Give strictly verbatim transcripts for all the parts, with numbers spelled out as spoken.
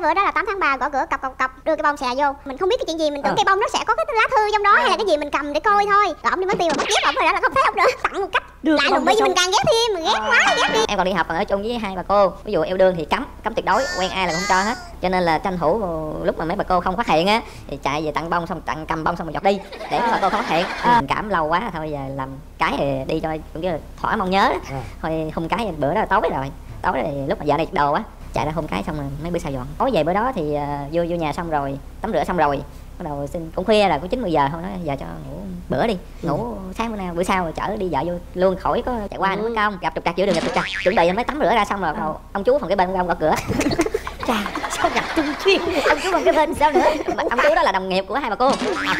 bữa đó là tám tháng ba, gõ cửa cọc cọc cọc, đưa cái bông xà vô. Mình không biết cái chuyện gì, mình tưởng à. cây bông nó sẽ có cái lá thư trong đó, à. hay là cái gì mình cầm để coi thôi. Rồi ông đi mất tiêu rồi mất dép, ông rồi đó là không thấy ông nữa. Tặng một cách lạ lùng, bởi vì mình càng ghét thêm, mình ghét à. quá ghét đi. Em còn đi học còn ở chung với hai bà cô, ví dụ yêu đương thì cấm cấm tuyệt đối, quen ai là không cho hết. Cho nên là tranh thủ lúc mà mấy bà cô không phát hiện á thì chạy về tặng bông, xong tặng cầm bông xong rồi giọt đi để mấy bà cô không phát hiện. à. Mình cảm lâu quá thôi giờ làm cái thì đi cho cũng như là thỏa mong nhớ. à. Thôi hung cái bữa đó là tối rồi tối rồi lúc mà vợ này đồ á chạy ra hôn cái xong rồi mấy bữa sau dọn. Tối về bữa đó thì uh, vô vô nhà xong rồi tắm rửa xong rồi bắt đầu xin cũng khuya rồi cũng chín mười giờ thôi, nói giờ cho ngủ bữa đi, ngủ ừ. sáng bữa nào bữa sau rồi chở đi vợ vô luôn, khỏi có chạy qua ừ. nữa mất công gặp trục trặc giữa đường, gặp trục trặc chuẩn bị mới tắm rửa ra xong rồi đầu ông chú phòng cái bên ông gõ cửa. Chà sao gặp chung chuyên ông chú bằng cái bên sao nữa, ông chú đó là đồng nghiệp của hai bà cô. À,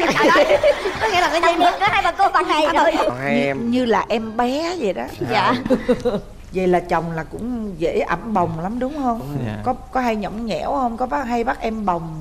có nghĩa là cái đồng nghiệp của hai bà cô bằng này rồi. Còn hai em như là em bé vậy đó. Dạ. Vậy là chồng là cũng dễ ẵm bồng lắm đúng không? Dạ. Có có hay nhõng nhẽo không? Có bác hay bắt em bồng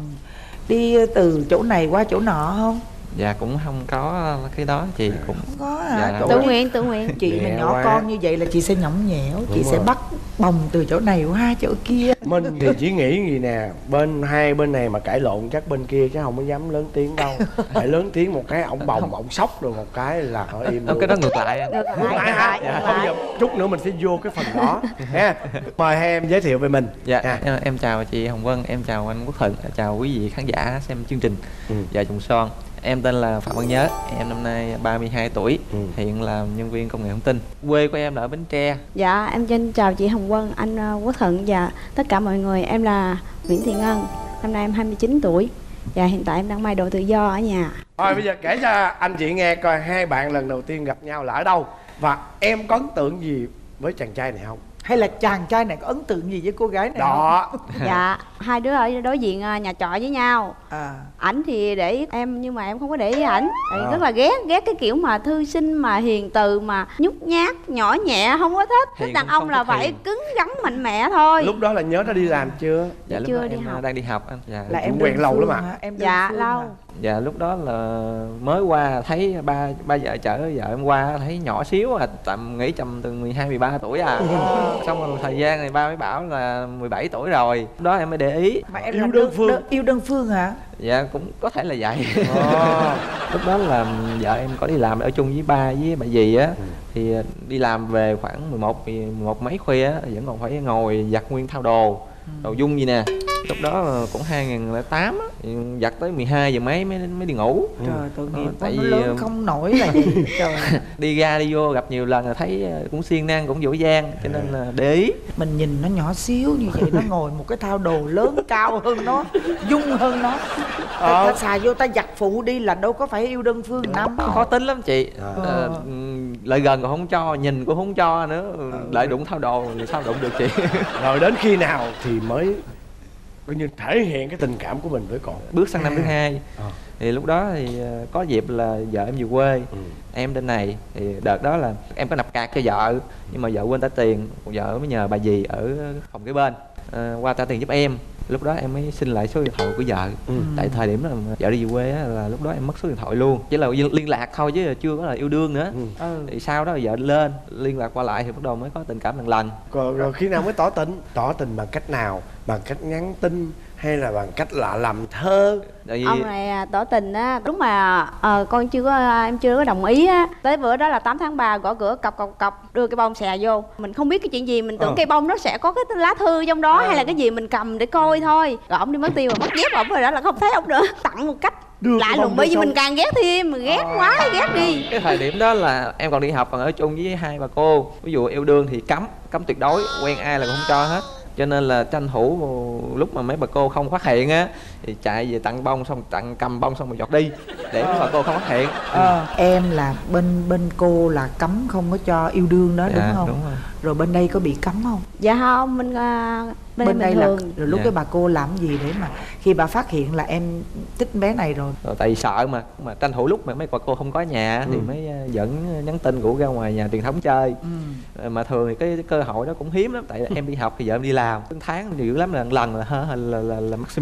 đi từ chỗ này qua chỗ nọ không? Dạ cũng không có cái đó chị, cũng không có hả? Dạ, tự nguyện tự nguyện. Chị mà nhỏ quá. Con như vậy là chị sẽ nhõng nhẽo, đúng chị rồi. Sẽ bắt bồng từ chỗ này qua chỗ kia. Mình thì chỉ nghĩ gì nè, bên hai bên này mà cãi lộn chắc bên kia chứ không có dám lớn tiếng đâu. Phải lớn tiếng một cái ổng bồng ổng sốc rồi một cái là ở im luôn. Cái đó ngược lại. Ngược lại hả? Dạ. Bây giờ chút nữa mình sẽ vô cái phần đó ha. Mời hai em giới thiệu về mình. Dạ à. Em chào chị Hồng Vân, em chào anh Quốc Thuận, chào quý vị khán giả xem chương trình ừ. Vợ chồng son. Em tên là Phạm Văn Nhớ, em năm nay ba mươi hai tuổi, ừ. hiện là nhân viên công nghệ thông tin. Quê của em là ở Bến Tre. Dạ, em xin chào chị Hồng Vân, anh Quốc Thuận và tất cả mọi người. Em là Nguyễn Thị Ngân, năm nay em hai mươi chín tuổi và hiện tại em đang may đồ tự do ở nhà. Rồi bây giờ kể cho anh chị nghe coi hai bạn lần đầu tiên gặp nhau là ở đâu và em có ấn tượng gì với chàng trai này không? Hay là chàng trai này có ấn tượng gì với cô gái này đó không? Dạ, hai đứa ở đối diện nhà trọ với nhau. à. Ảnh thì để ý em nhưng mà em không có để ý ảnh. à. Rất là ghét, ghét cái kiểu mà thư sinh mà hiền từ mà nhút nhát, nhỏ nhẹ, không có thích. Thích đàn ông là phải cứng rắn mạnh mẽ thôi. Lúc đó là nhớ nó đi làm chưa? Dạ lúc chưa đó đi em học. đang đi học anh. Dạ. Là em quen lâu lắm à? Em dạ lâu hả? Dạ lúc đó là mới qua thấy ba ba vợ chở vợ em qua thấy nhỏ xíu à, tầm nghĩ tầm từ mười hai mười ba tuổi à. Xong rồi một thời gian này ba mới bảo là mười bảy tuổi rồi. Lúc đó em mới để ý. Mà em yêu đơn phương. Đơn, yêu đơn phương hả? Dạ cũng có thể là vậy. oh. Lúc đó là vợ em có đi làm ở chung với ba với bà dì á. ừ. Thì đi làm về khoảng mười một mười một mấy khuya á vẫn còn phải ngồi giặt nguyên thao đồ, ừ. đồ dung gì nè. Lúc đó cũng hai nghìn lẻ tám á, giặt tới mười hai giờ mấy mới mới đi ngủ. Trời tội nghiệp, ờ, tại nó vì lớn không nổi là gì. Trời. Đi ra đi vô gặp nhiều lần là thấy cũng siêng năng cũng dỗ dang cho nên là để ý. Mình nhìn nó nhỏ xíu như vậy, nó ngồi một cái thao đồ lớn cao hơn nó, dung hơn nó. ờ. Ta xài vô ta giặt phụ đi là đâu có phải yêu đơn phương năm. Khó tính lắm chị. ờ. Ờ, lại gần còn không cho, nhìn cũng không cho nữa. ờ. Lại đụng thao đồ thì sao đụng được chị. Rồi đến khi nào thì mới coi như thể hiện cái tình cảm của mình với con? Bước sang năm thứ hai à. thì lúc đó thì có dịp là vợ em về quê, ừ. em bên này thì đợt đó là em có nạp cạc cho vợ nhưng mà vợ quên trả tiền, vợ mới nhờ bà dì ở phòng kế bên à, qua trả tiền giúp em. Lúc đó em mới xin lại số điện thoại của vợ. ừ. Tại thời điểm đó vợ đi về quê á, là lúc đó em mất số điện thoại luôn, chỉ là liên lạc thôi chứ chưa có là yêu đương nữa. ừ. Thì sau đó vợ lên liên lạc qua lại thì bắt đầu mới có tình cảm lần lần. Rồi, rồi khi nào mới tỏ tình? Tỏ tình bằng cách nào? Bằng cách nhắn tin hay là bằng cách lạ làm thơ? Vì... ông này tỏ tình á, đúng mà uh, con chưa có em chưa có đồng ý á. Tới bữa đó là tám tháng ba, gõ cửa cọc cọc cọc, đưa cái bông xà vô. Mình không biết cái chuyện gì, mình tưởng à. cây bông nó sẽ có cái lá thư trong đó, à. hay là cái gì mình cầm để coi thôi. Rồi ổng đi mất tiêu rồi, mất dép ổng rồi đó là không thấy ổng nữa. Tặng một cách đưa lạ lùng, bởi vì mình càng ghét thêm, mình ghét à. quá ghét đi. Cái thời điểm đó là em còn đi học còn ở chung với hai bà cô, ví dụ yêu đương thì cấm cấm tuyệt đối, quen ai là không cho hết. Cho nên là tranh thủ lúc mà mấy bà cô không phát hiện á thì chạy về tặng bông, xong tặng cầm bông xong rồi giọt đi để mấy bà cô không phát hiện. à, Em là bên bên cô là cấm không có cho yêu đương đó, dạ, đúng không? Đúng rồi. Rồi bên đây có bị cấm không? Dạ không, bên uh, bên, bên đây là rồi lúc dạ. cái bà cô làm gì để mà khi bà phát hiện là em thích bé này rồi? Rồi tại vì sợ mà mà tranh thủ lúc mà mấy bà cô không có nhà ừ. thì mới dẫn nhắn tin rủ ra ngoài nhà truyền thống chơi. ừ. Mà thường thì cái, cái cơ hội đó cũng hiếm lắm, tại em đi học thì vợ em đi làm, tháng thì dữ lắm là lần là là, là, là, là maximum.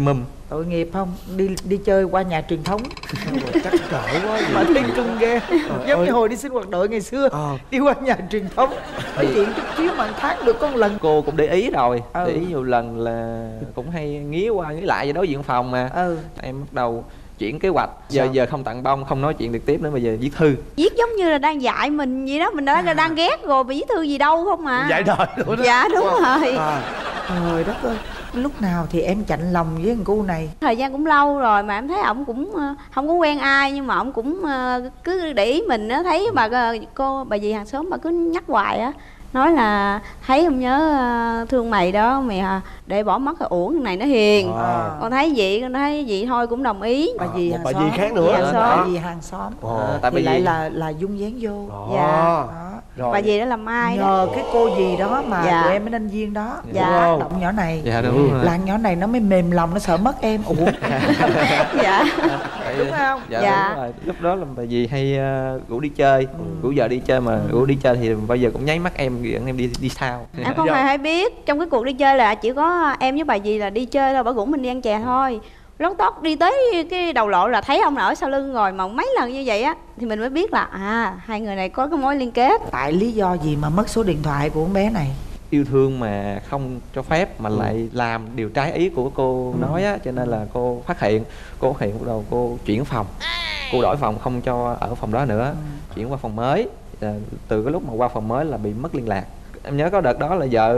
Tội nghiệp không? Đi đi chơi qua nhà truyền thống. Chắc cỡ quá. Mà tin cưng ghê. Giống ơi. như hồi đi sinh hoạt đội ngày xưa. Ờ. Đi qua nhà truyền thống nói chuyện chút xíu mà tháng được có một lần. Cô cũng để ý rồi, Ừ. để ý nhiều lần là cũng hay nghía qua nghía lại với đối diện phòng mà. Ừ. Em bắt đầu chuyển kế hoạch. Giờ Sao? giờ không tặng bông, không nói chuyện trực tiếp nữa, bây giờ viết thư. Viết giống như là đang dạy mình gì đó, mình đã À. đang ghét rồi mà viết thư gì đâu không mà. Dạy đời luôn đó. Dạ đúng rồi. À. Trời đất ơi. Lúc nào thì em chạnh lòng với thằng cu này? Thời gian cũng lâu rồi mà em thấy ổng cũng ờ, không có quen ai, nhưng mà ổng cũng ờ, cứ để ý mình á, thấy bà ờ, cô bà dì hàng xóm bà cứ nhắc hoài á, nói là thấy không nhớ ờ, thương mày đó, mày à, để bỏ mất rồi uổng thằng này nó hiền. À. Con thấy vậy, con thấy vậy thôi cũng đồng ý. Bà dì một hàng bà xóm. dì khác nữa. Dì hàng xóm. Bà dì hàng xóm. Ồ. À, tại Thì vì lại là là dung dáng vô. Đó. Dạ. Đó. Rồi. Bà dì đó làm mai đó. Nhờ cái cô dì đó mà Dạ. tụi em mới nên duyên đó. Dạ. Tác động nhỏ này. Dạ đúng rồi. Là nhỏ này nó mới mềm lòng, nó sợ mất em. Ủa. Dạ. Đúng không? Dạ, Dạ. đúng rồi. Lúc đó là bà dì hay uh, rủ đi chơi, rủ vợ đi chơi mà rủ đi chơi thì bao giờ cũng nháy mắt em dẫn em đi đi sao. Em không hề hay biết, trong cái cuộc đi chơi là chỉ có em với bà dì là đi chơi thôi, bà rủ mình đi ăn chè thôi. Lót tót đi tới cái đầu lộ là thấy ông ở sau lưng rồi, mà mấy lần như vậy á thì mình mới biết là à hai người này có cái mối liên kết. Tại lý do gì mà mất số điện thoại của con bé này? Yêu thương mà không cho phép mà Ừ. lại làm điều trái ý của cô nói á, cho nên là cô phát hiện, cô phát hiện bắt đầu cô chuyển phòng, cô đổi phòng không cho ở phòng đó nữa, chuyển qua phòng mới. À, từ cái lúc mà qua phòng mới là bị mất liên lạc. Em nhớ có đợt đó là vợ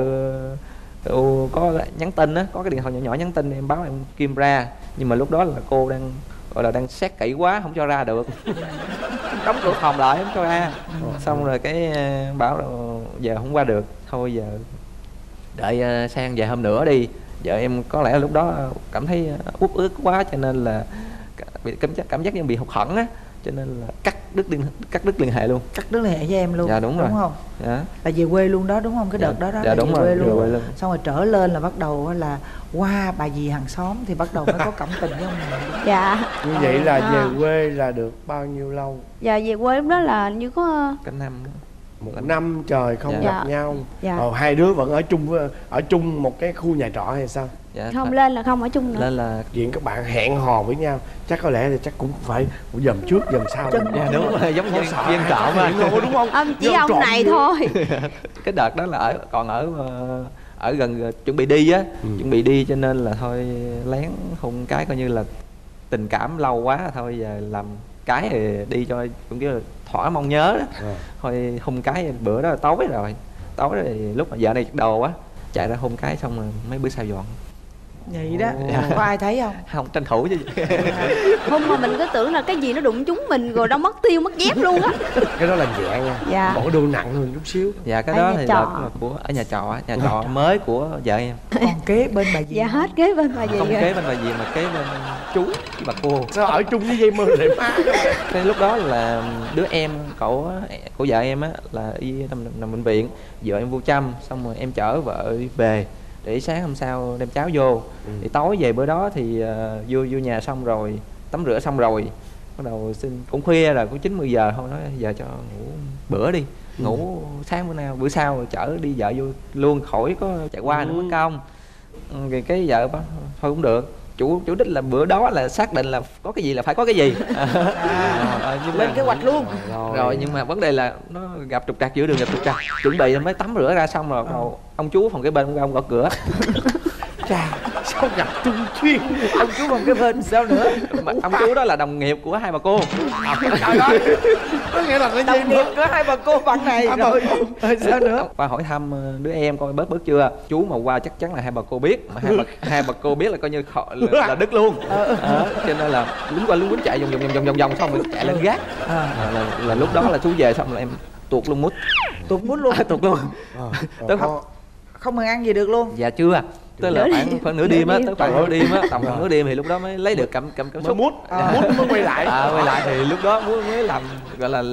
cô có nhắn tin á, có cái điện thoại nhỏ nhỏ nhắn tin em báo em Kim ra, nhưng mà lúc đó là cô đang gọi là đang xét kỹ quá không cho ra được. Đóng cửa phòng lại không cho ra. Xong rồi cái ờ, bảo là giờ không qua được, thôi giờ đợi ờ, sang vài hôm nữa đi. Vợ em có lẽ lúc đó cảm thấy uất ức quá cho nên là bị cảm giác cảm giác như bị hụt hẫng á, cho nên là cắt đứt liên cắt đứt liên hệ luôn. Cắt đứt liên hệ với em luôn. Dạ, đúng rồi. Đúng không? Dạ. Là về quê luôn đó đúng không? Cái Dạ. đợt đó đó Dạ, là đúng về rồi, quê về luôn. quê luôn. Xong rồi trở lên là bắt đầu là qua bà dì hàng xóm thì bắt đầu mới có cảm tình với ông này. Dạ. Như vậy là À. về quê là được bao nhiêu lâu? Dạ về quê lúc đó là như có Cái năm Một năm trời không Dạ. gặp nhau. Dạ. Ờ, hai đứa vẫn ở chung với- ở chung một cái khu nhà trọ hay sao? dạ, không phải- lên là không ở chung nữa. lên là Chuyện các bạn hẹn hò với nhau chắc có lẽ là chắc cũng phải dầm trước dầm sau. dạ đúng rồi, giống như Sợ viên ai trộm phát mà. hiện luôn, đúng không? Ông chỉ Dân ông trộm này nữa. thôi. Cái đợt đó là ở còn ở ờ, ở gần chuẩn bị đi á, Ừ. chuẩn bị đi cho nên là thôi lén hôn cái coi như là tình cảm lâu quá thôi, giờ làm cái thì đi cho cũng kiểu là thỏa mong nhớ đó. Ờ. Thôi hôn cái bữa đó là tối rồi, tối rồi thì lúc mà vợ này đồ quá chạy ra hôn cái xong rồi mấy bữa sau dọn. Vậy đó. Ồ. Có ai thấy không? Không tranh thủ chứ. Không mà mình cứ tưởng là cái gì nó đụng trúng mình rồi đâu mất tiêu mất dép luôn á. Cái đó là nhẹ nha. Dạ. Bỏ đồ nặng hơn chút xíu. Dạ cái Ở đó nhà thì trọ. đợt là của ở nhà trọ á, nhà trọ mới của vợ em. Còn kế bên bà dì. Dạ hết kế bên bà gì Không rồi. kế bên bà gì mà kế bên chú với bà cô. Sao ở chung với dây mơ để má? Cái lúc đó là đứa em cậu á, của vợ em á là y nằm, nằm bệnh viện, vợ em vô chăm, xong rồi em chở vợ đi về để sáng hôm sau đem cháo vô. Ừ. Thì tối về bữa đó thì uh, vô vô nhà xong rồi tắm rửa xong rồi bắt đầu xin cũng khuya rồi, cũng chín mười giờ thôi, nói giờ cho ngủ bữa đi, Ừ. ngủ sáng bữa nào bữa sau rồi chở đi vợ vô luôn khỏi có chạy qua Ừ. nữa mất công. Ừ, thì cái vợ bảo thôi cũng được, chủ chủ đích là bữa đó là xác định là có cái gì là phải có cái gì. À, nhưng Lên mà- kế hoạch luôn. rồi nhưng mà vấn đề là nó gặp trục trặc giữa đường, gặp trục trặc chuẩn bị mới tắm rửa ra xong rồi đầu ông chú phòng cái bên ông ra ông gõ cửa. Chà, sao gặp chung chuyên? Ông chú còn cái bên sao nữa? Mà ông chú đó là đồng nghiệp của hai bà cô. Trời ơi, có nghĩa là cái dây Đồng nghiệp mơ. có hai bà cô bạn này À, rồi. Rồi sao nữa? Qua hỏi thăm ờ, đứa em coi bớt bớt chưa, chú mà qua chắc chắn là hai bà cô biết, mà hai bà, hai bà cô biết là coi như khó, là, là đứt luôn. Ờ, cho nên là lính qua lính quýnh chạy vòng vòng vòng vòng vòng xong rồi chạy lên gác. À, À, là, là lúc đó là chú về xong là em tuột luôn mút. tuột muốn luôn. Tuột luôn. Ờ, Tới có- không- Không cần ăn gì được luôn. Dạ chưa, tức là Nửa khoảng đêm. khoảng nửa đêm á, tới khoảng Trời nửa đêm á, tầm Dạ. khoảng nửa đêm thì lúc đó mới lấy được cảm cảm cảm mới xúc. mút, À. mút mới quay lại. À, quay lại thì lúc đó mới mới làm gọi là làm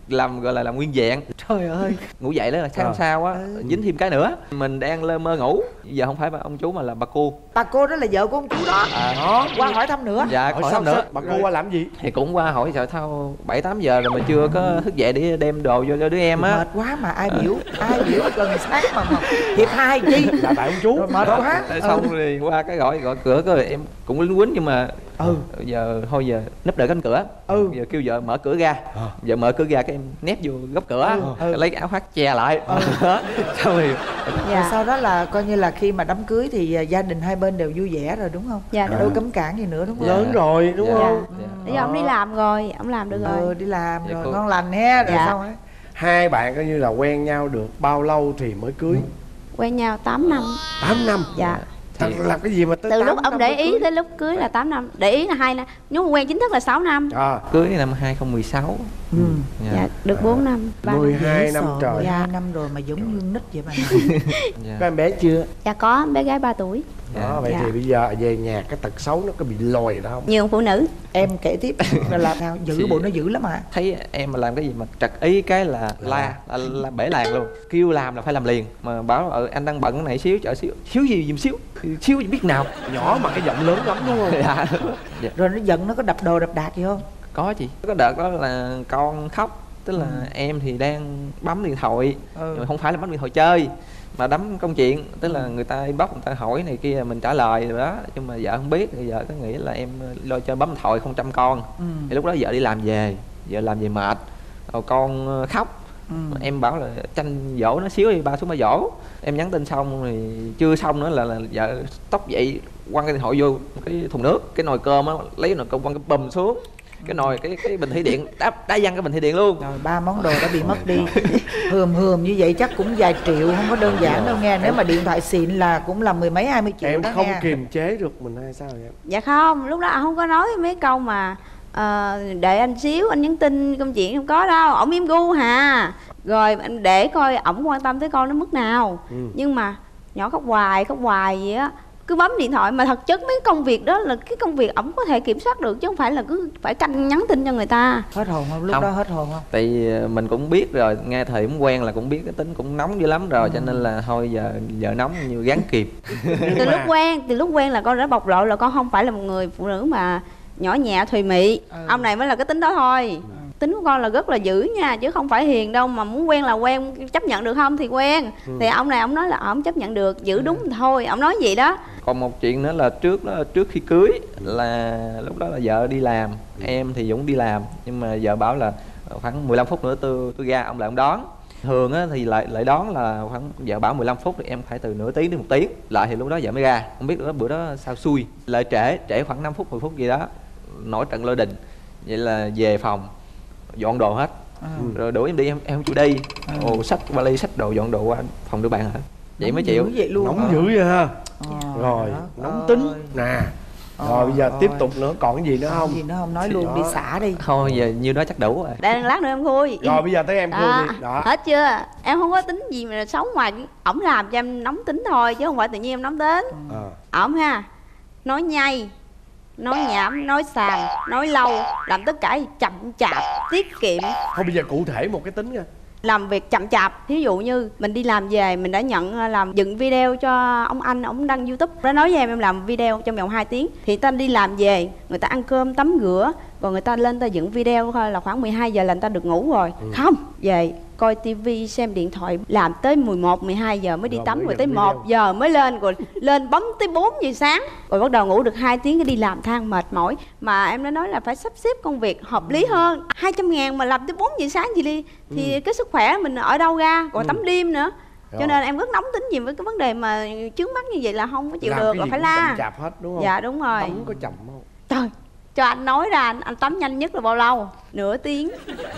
làm gọi là làm nguyên vẹn. Trời ơi, ngủ dậy đó là sáng hôm sau á dính thêm cái nữa. Mình đang lơ mơ ngủ, giờ không phải bà ông chú mà là bà cô. Bà cô đó là vợ của ông chú đó. À đó, qua hỏi thăm nữa. Dạ, hỏi thăm nữa. Bà cô qua làm gì? Thì cũng qua hỏi trời thao bảy tám giờ rồi mà chưa có thức dậy để đem đồ vô cho đứa em á. Mệt quá mà ai biểu, ai biểu gần sáng mà mà hiệp hai chi. Là tại ông chú. Rồi mệt quá. Xong rồi qua cái gọi gọi cửa coi em cũng lính quýnh nhưng mà ừ giờ thôi giờ núp đợi cánh cửa. ừ Giờ kêu vợ mở cửa ra. À. Giờ mở cửa ra cái em nép vô góc cửa. Ừ. Lấy cái áo khoác che lại. Ừ. Xong rồi dạ. Rồi sau đó là coi như là khi mà đám cưới thì gia đình hai bên đều vui vẻ rồi đúng không? Dạ đâu cấm cản gì nữa đúng không? Lớn dạ. rồi đúng dạ. không? Dạ. Bây giờ ông đi làm rồi, ông làm được rồi. Ừ, đi làm dạ, rồi cô... ngon lành he rồi dạ. Xong ấy. Hai bạn coi như là quen nhau được bao lâu thì mới cưới? Quen nhau tám năm. Tám năm? Dạ. Thật là cái gì mà tới từ lúc ông để ý cưới. tới lúc cưới là tám năm. Để ý là hai năm, nhưng mà quen chính thức là sáu năm. À. Cưới năm hai không một sáu. Ừ. Dạ. Dạ, được bốn năm. mười hai năm trời. Dạ. hai năm rồi mà giống như nít vậy mà. Dạ. Có em bé chưa? Dạ có, bé gái ba tuổi. Đó, vậy dạ. Thì bây giờ về nhà cái tật xấu nó có bị lòi đó không? Nhiều phụ nữ. Em kể tiếp là làm sao? Giữ bộ nó giữ lắm hả? Thấy em mà làm cái gì mà trật ý cái là la, là, là bể làng luôn. Kêu làm là phải làm liền. Mà báo ờ anh đang bận cái này xíu, chở xíu. Xíu gì dùm xíu. Xíu biết nào. Nhỏ mà cái giọng lớn lắm đúng không? Dạ. Dạ. Rồi nó giận nó có đập đồ đập đạc gì không? Có chị. Có đợt đó là con khóc. Tức là ừ. em thì đang bấm điện thoại. Ừ. Nhưng mà không phải là bấm điện thoại chơi mà đấm công chuyện, tức là người ta inbox người ta hỏi này kia mình trả lời rồi đó, nhưng mà vợ không biết, thì vợ có nghĩ là em lo chơi bấm điện thoại không chăm con. Ừ. Thì lúc đó vợ đi làm về, vợ làm về mệt, rồi con khóc. Ừ. Em bảo là tranh dỗ nó xíu đi, ba xuống ba dỗ. Em nhắn tin xong thì chưa xong nữa là, là vợ tóc dậy quăng cái điện thoại vô cái thùng nước, cái nồi cơm á, lấy nồi cơm quăng cái bùm xuống cái nồi cái cái bình thủy điện, đá đá văng cái bình thủy điện luôn. Rồi ba món đồ đã bị mất đi. Hườm hườm như vậy chắc cũng vài triệu, không có đơn giản đâu nghe. Nếu mà điện thoại xịn là cũng là mười mấy hai mươi triệu. Em đó không nghe. kiềm chế được mình hay sao vậy? Dạ không, lúc đó anh không có nói mấy câu mà à, đợi anh xíu anh nhắn tin công chuyện, không có đâu, ổng im gu hà. Rồi anh để coi ổng quan tâm tới con đến mức nào. Ừ. Nhưng mà nhỏ khóc hoài khóc hoài gì á, cứ bấm điện thoại. Mà thật chất mấy công việc đó là cái công việc ổng có thể kiểm soát được, chứ không phải là cứ phải canh nhắn tin cho người ta. Hết hồn không? Lúc không. đó hết hồn không? Tại mình cũng biết rồi, nghe thời điểm quen là cũng biết cái tính cũng nóng dữ lắm rồi. Ừ. Cho nên là thôi giờ giờ nóng như gắn kịp. Từ lúc quen, từ lúc quen là con đã bộc lộ là con không phải là một người phụ nữ mà nhỏ nhẹ thùy mị. Ừ. Ông này mới là cái tính đó thôi. Ừ. Tính của con là rất là dữ nha, chứ không phải hiền đâu. Mà muốn quen là quen, chấp nhận được không thì quen. Ừ. Thì ông này ông nói là ông chấp nhận được, giữ đúng ừ. thôi, ông nói vậy đó. Còn một chuyện nữa là trước đó, trước khi cưới là lúc đó là vợ đi làm, ừ. em thì Dũng đi làm, nhưng mà vợ bảo là khoảng mười lăm phút nữa tôi tôi ra, ông lại ông đón. Thường á, thì lại lại đón là khoảng vợ bảo mười lăm phút thì em phải từ nửa tiếng đến một tiếng lại, thì lúc đó vợ mới ra. Không biết nữa bữa đó sao xui lại trễ trễ khoảng năm phút mười phút gì đó, nổi trận lôi đình. Vậy là về phòng dọn đồ hết. À. Rồi đuổi em đi, em em không chịu đi. À. Ồ, xách vali xách đồ dọn đồ qua phòng đưa bạn hả? Vậy nóng mới chịu. Vậy luôn. Nóng dữ vậy ha. À, rồi nóng tính nè. Rồi à, bây giờ à, tiếp tục nữa, còn cái gì nữa không? Gì nữa không? Nói luôn đó. Đi xả đi. Thôi giờ nhiêu đó chắc đủ rồi. Để lát nữa em khui. Rồi bây giờ tới em khui đi. Đó. Hết chưa? Em không có tính gì mà xấu ngoài ổng làm cho em nóng tính thôi, chứ không phải tự nhiên em nóng tính. À. Ổng ha, nói nhây, nói nhảm, nói xàm, nói lâu, làm tất cả chậm chạp, tiết kiệm. Thôi bây giờ cụ thể một cái tính nha. Làm việc chậm chạp. Thí dụ như mình đi làm về, mình đã nhận làm dựng video cho ông anh, ông đăng YouTube. Nó nói với em em làm video trong vòng hai tiếng. Thì ta đi làm về, người ta ăn cơm, tắm rửa, còn người ta lên ta dựng video thôi là khoảng mười hai giờ là người ta được ngủ rồi. Ừ. Không, về coi tivi, xem điện thoại, làm tới mười một, mười hai giờ mới đi rồi tắm, rồi tới một giờ mới lên, rồi lên bấm tới bốn giờ sáng. Rồi bắt đầu ngủ được hai tiếng, cái đi làm than mệt mỏi. Mà em đã nói là phải sắp xếp công việc hợp lý hơn. Hai trăm ngàn mà làm tới bốn giờ sáng gì đi, thì ừ. cái sức khỏe mình ở đâu ra, còn ừ. tắm đêm nữa. Rồi. Cho nên em rất nóng tính gì với cái vấn đề mà chướng mắt như vậy là không có chịu làm được, là phải la. Chậm chạp hết đúng không? Dạ đúng rồi. Tắm có chậm không? Trời, cho anh nói ra, anh, anh tắm nhanh nhất là bao lâu? Nửa tiếng.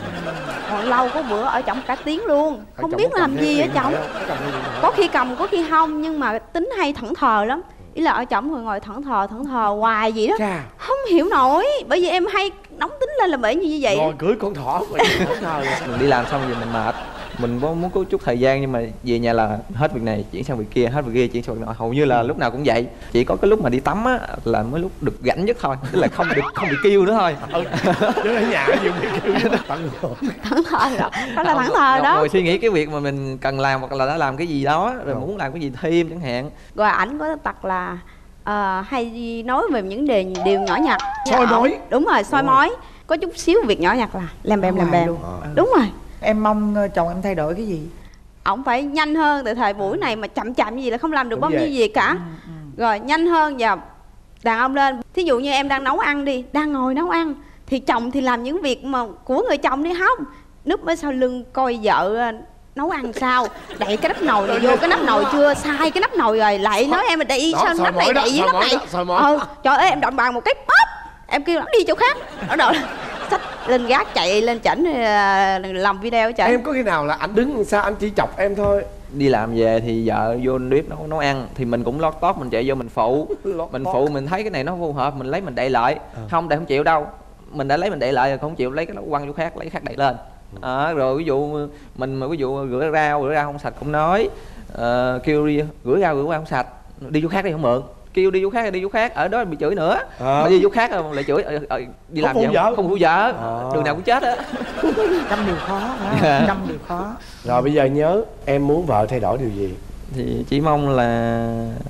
Còn lâu có bữa ở chồng cả tiếng luôn. Không biết làm gì ở chồng. Có khi cầm, có khi không, nhưng mà tính hay thẫn thờ lắm. Ý là ở chồng rồi ngồi thẫn thờ, thẫn thờ hoài gì đó. Chà. Không hiểu nổi. Bởi vì em hay nóng tính lên là bởi như vậy. Rồi cưới con thỏ. Mình đi làm xong rồi mình mệt, mình có muốn có chút thời gian, nhưng mà về nhà là hết việc này chuyển sang việc kia, hết việc kia chuyển sang việc nọ, hầu như là lúc nào cũng vậy. Chỉ có cái lúc mà đi tắm á là mới lúc được rảnh nhất thôi, tức là không được không bị kêu nữa thôi. Chứ ở nhà nhiều bị kêu thẳng thờ thẳng thờ đó, đó là thẳng thờ đó. Ngồi suy nghĩ cái việc mà mình cần làm hoặc là đã làm cái gì đó rồi muốn làm cái gì thêm chẳng hạn. Rồi ảnh có tật là uh, hay nói về những đề điều nhỏ nhặt, soi mói. Đúng rồi, soi mói. Có chút xíu việc nhỏ nhặt là làm bèm làm bèm luôn. À. Đúng rồi. Em mong chồng em thay đổi cái gì? Ổng phải nhanh hơn, tại thời buổi này mà chậm chậm gì là không làm được Đúng bao nhiêu việc cả. Ừ, ừ. Rồi nhanh hơn và đàn ông lên. Thí dụ như em đang nấu ăn đi, đang ngồi nấu ăn thì chồng thì làm những việc mà của người chồng đi, không núp ở sau lưng coi vợ nấu ăn sao, đậy cái nắp nồi này vô, cái nắp nồi chưa sai cái nắp nồi rồi, lại nói em là đậy sao nắp này đậy với nắp này. Ừ, trời ơi em động bàn một cái bóp, em kêu đi chỗ khác, ở đâu xách lên gác chạy lên chảnh làm video chạy. Em có khi nào là anh đứng sao anh chỉ chọc em thôi? Đi làm về thì vợ vô bếp nấu nấu ăn thì mình cũng lót tót, mình chạy vô mình phụ mình phụ mình thấy cái này nó phù hợp mình lấy mình đậy lại. À. Không đậy không chịu đâu, mình đã lấy mình đậy lại rồi không chịu lấy cái nó quăng chỗ khác, lấy khác đậy lên. À, rồi ví dụ mình mà ví dụ rửa rau rửa rau không sạch cũng nói, à, kêu đi rửa rau rửa rau không sạch đi chỗ khác đi không mượn, kêu đi chỗ khác đi chỗ khác, ở đó bị chửi nữa. À. Mà đi chỗ khác lại chửi ờ, ờ, đi làm gì không, không phụ vợ. À. Đường nào cũng chết á. Trăm điều khó, trăm điều khó. Rồi bây giờ nhớ em muốn vợ thay đổi điều gì? Thì chỉ mong là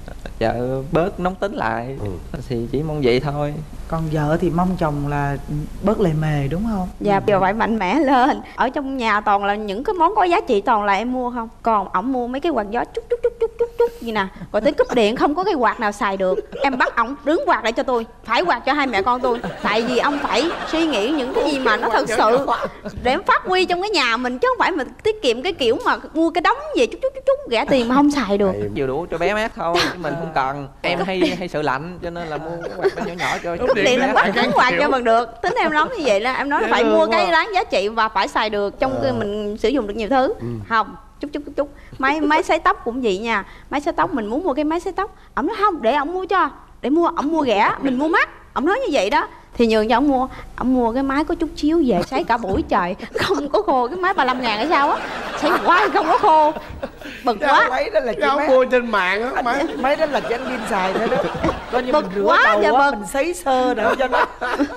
vợ bớt nóng tính lại. Ừ. Thì chỉ mong vậy thôi. Còn vợ thì mong chồng là bớt lề mề đúng không? Dạ, giờ phải mạnh mẽ lên. Ở trong nhà toàn là những cái món có giá trị toàn là em mua không. Còn ổng mua mấy cái quạt gió chút chút chút chút chút chút gì nè. Rồi tới cúp điện không có cái quạt nào xài được. Em bắt ổng đứng quạt lại cho tôi, phải quạt cho hai mẹ con tôi. Tại vì ông phải suy nghĩ những cái gì mà nó thật sự để phát huy trong cái nhà mình, chứ không phải mà tiết kiệm cái kiểu mà mua cái đống về chút chút chút chút rẻ tiền mà không xài được. Vừa đủ cho bé mát thôi, chứ mình không cần. Em hay hay sợ lạnh cho nên là mua cái quạt nhỏ nhỏ cho. Cúp điện là bắt đứng quạt cho bằng được. Tính em nói như vậy đó, em nói phải mua cái đáng giá trị và phải xài được, trong khi mình sử dụng được nhiều thứ. Ừ. Không, chút chút chút chút. Máy máy sấy tóc cũng vậy nha. Máy sấy tóc mình muốn mua cái máy sấy tóc, ổng nói không, để ổng mua cho, để mua ổng mua rẻ, mình mua mắc. Ổng nói như vậy đó. Thì nhường cho ổng mua, ổng mua cái máy có chút xíu về sấy cả buổi trời, không có khô. Cái máy ba mươi lăm ngàn hay sao á, sấy hoài không có khô, bực quá. Máy đó là cái máy mua trên mạng á, máy máy đó là cho anh Vin xài thôi đó. Coi như bực mình rửa quá đầu quá, mình sấy sơ nữa cho nó.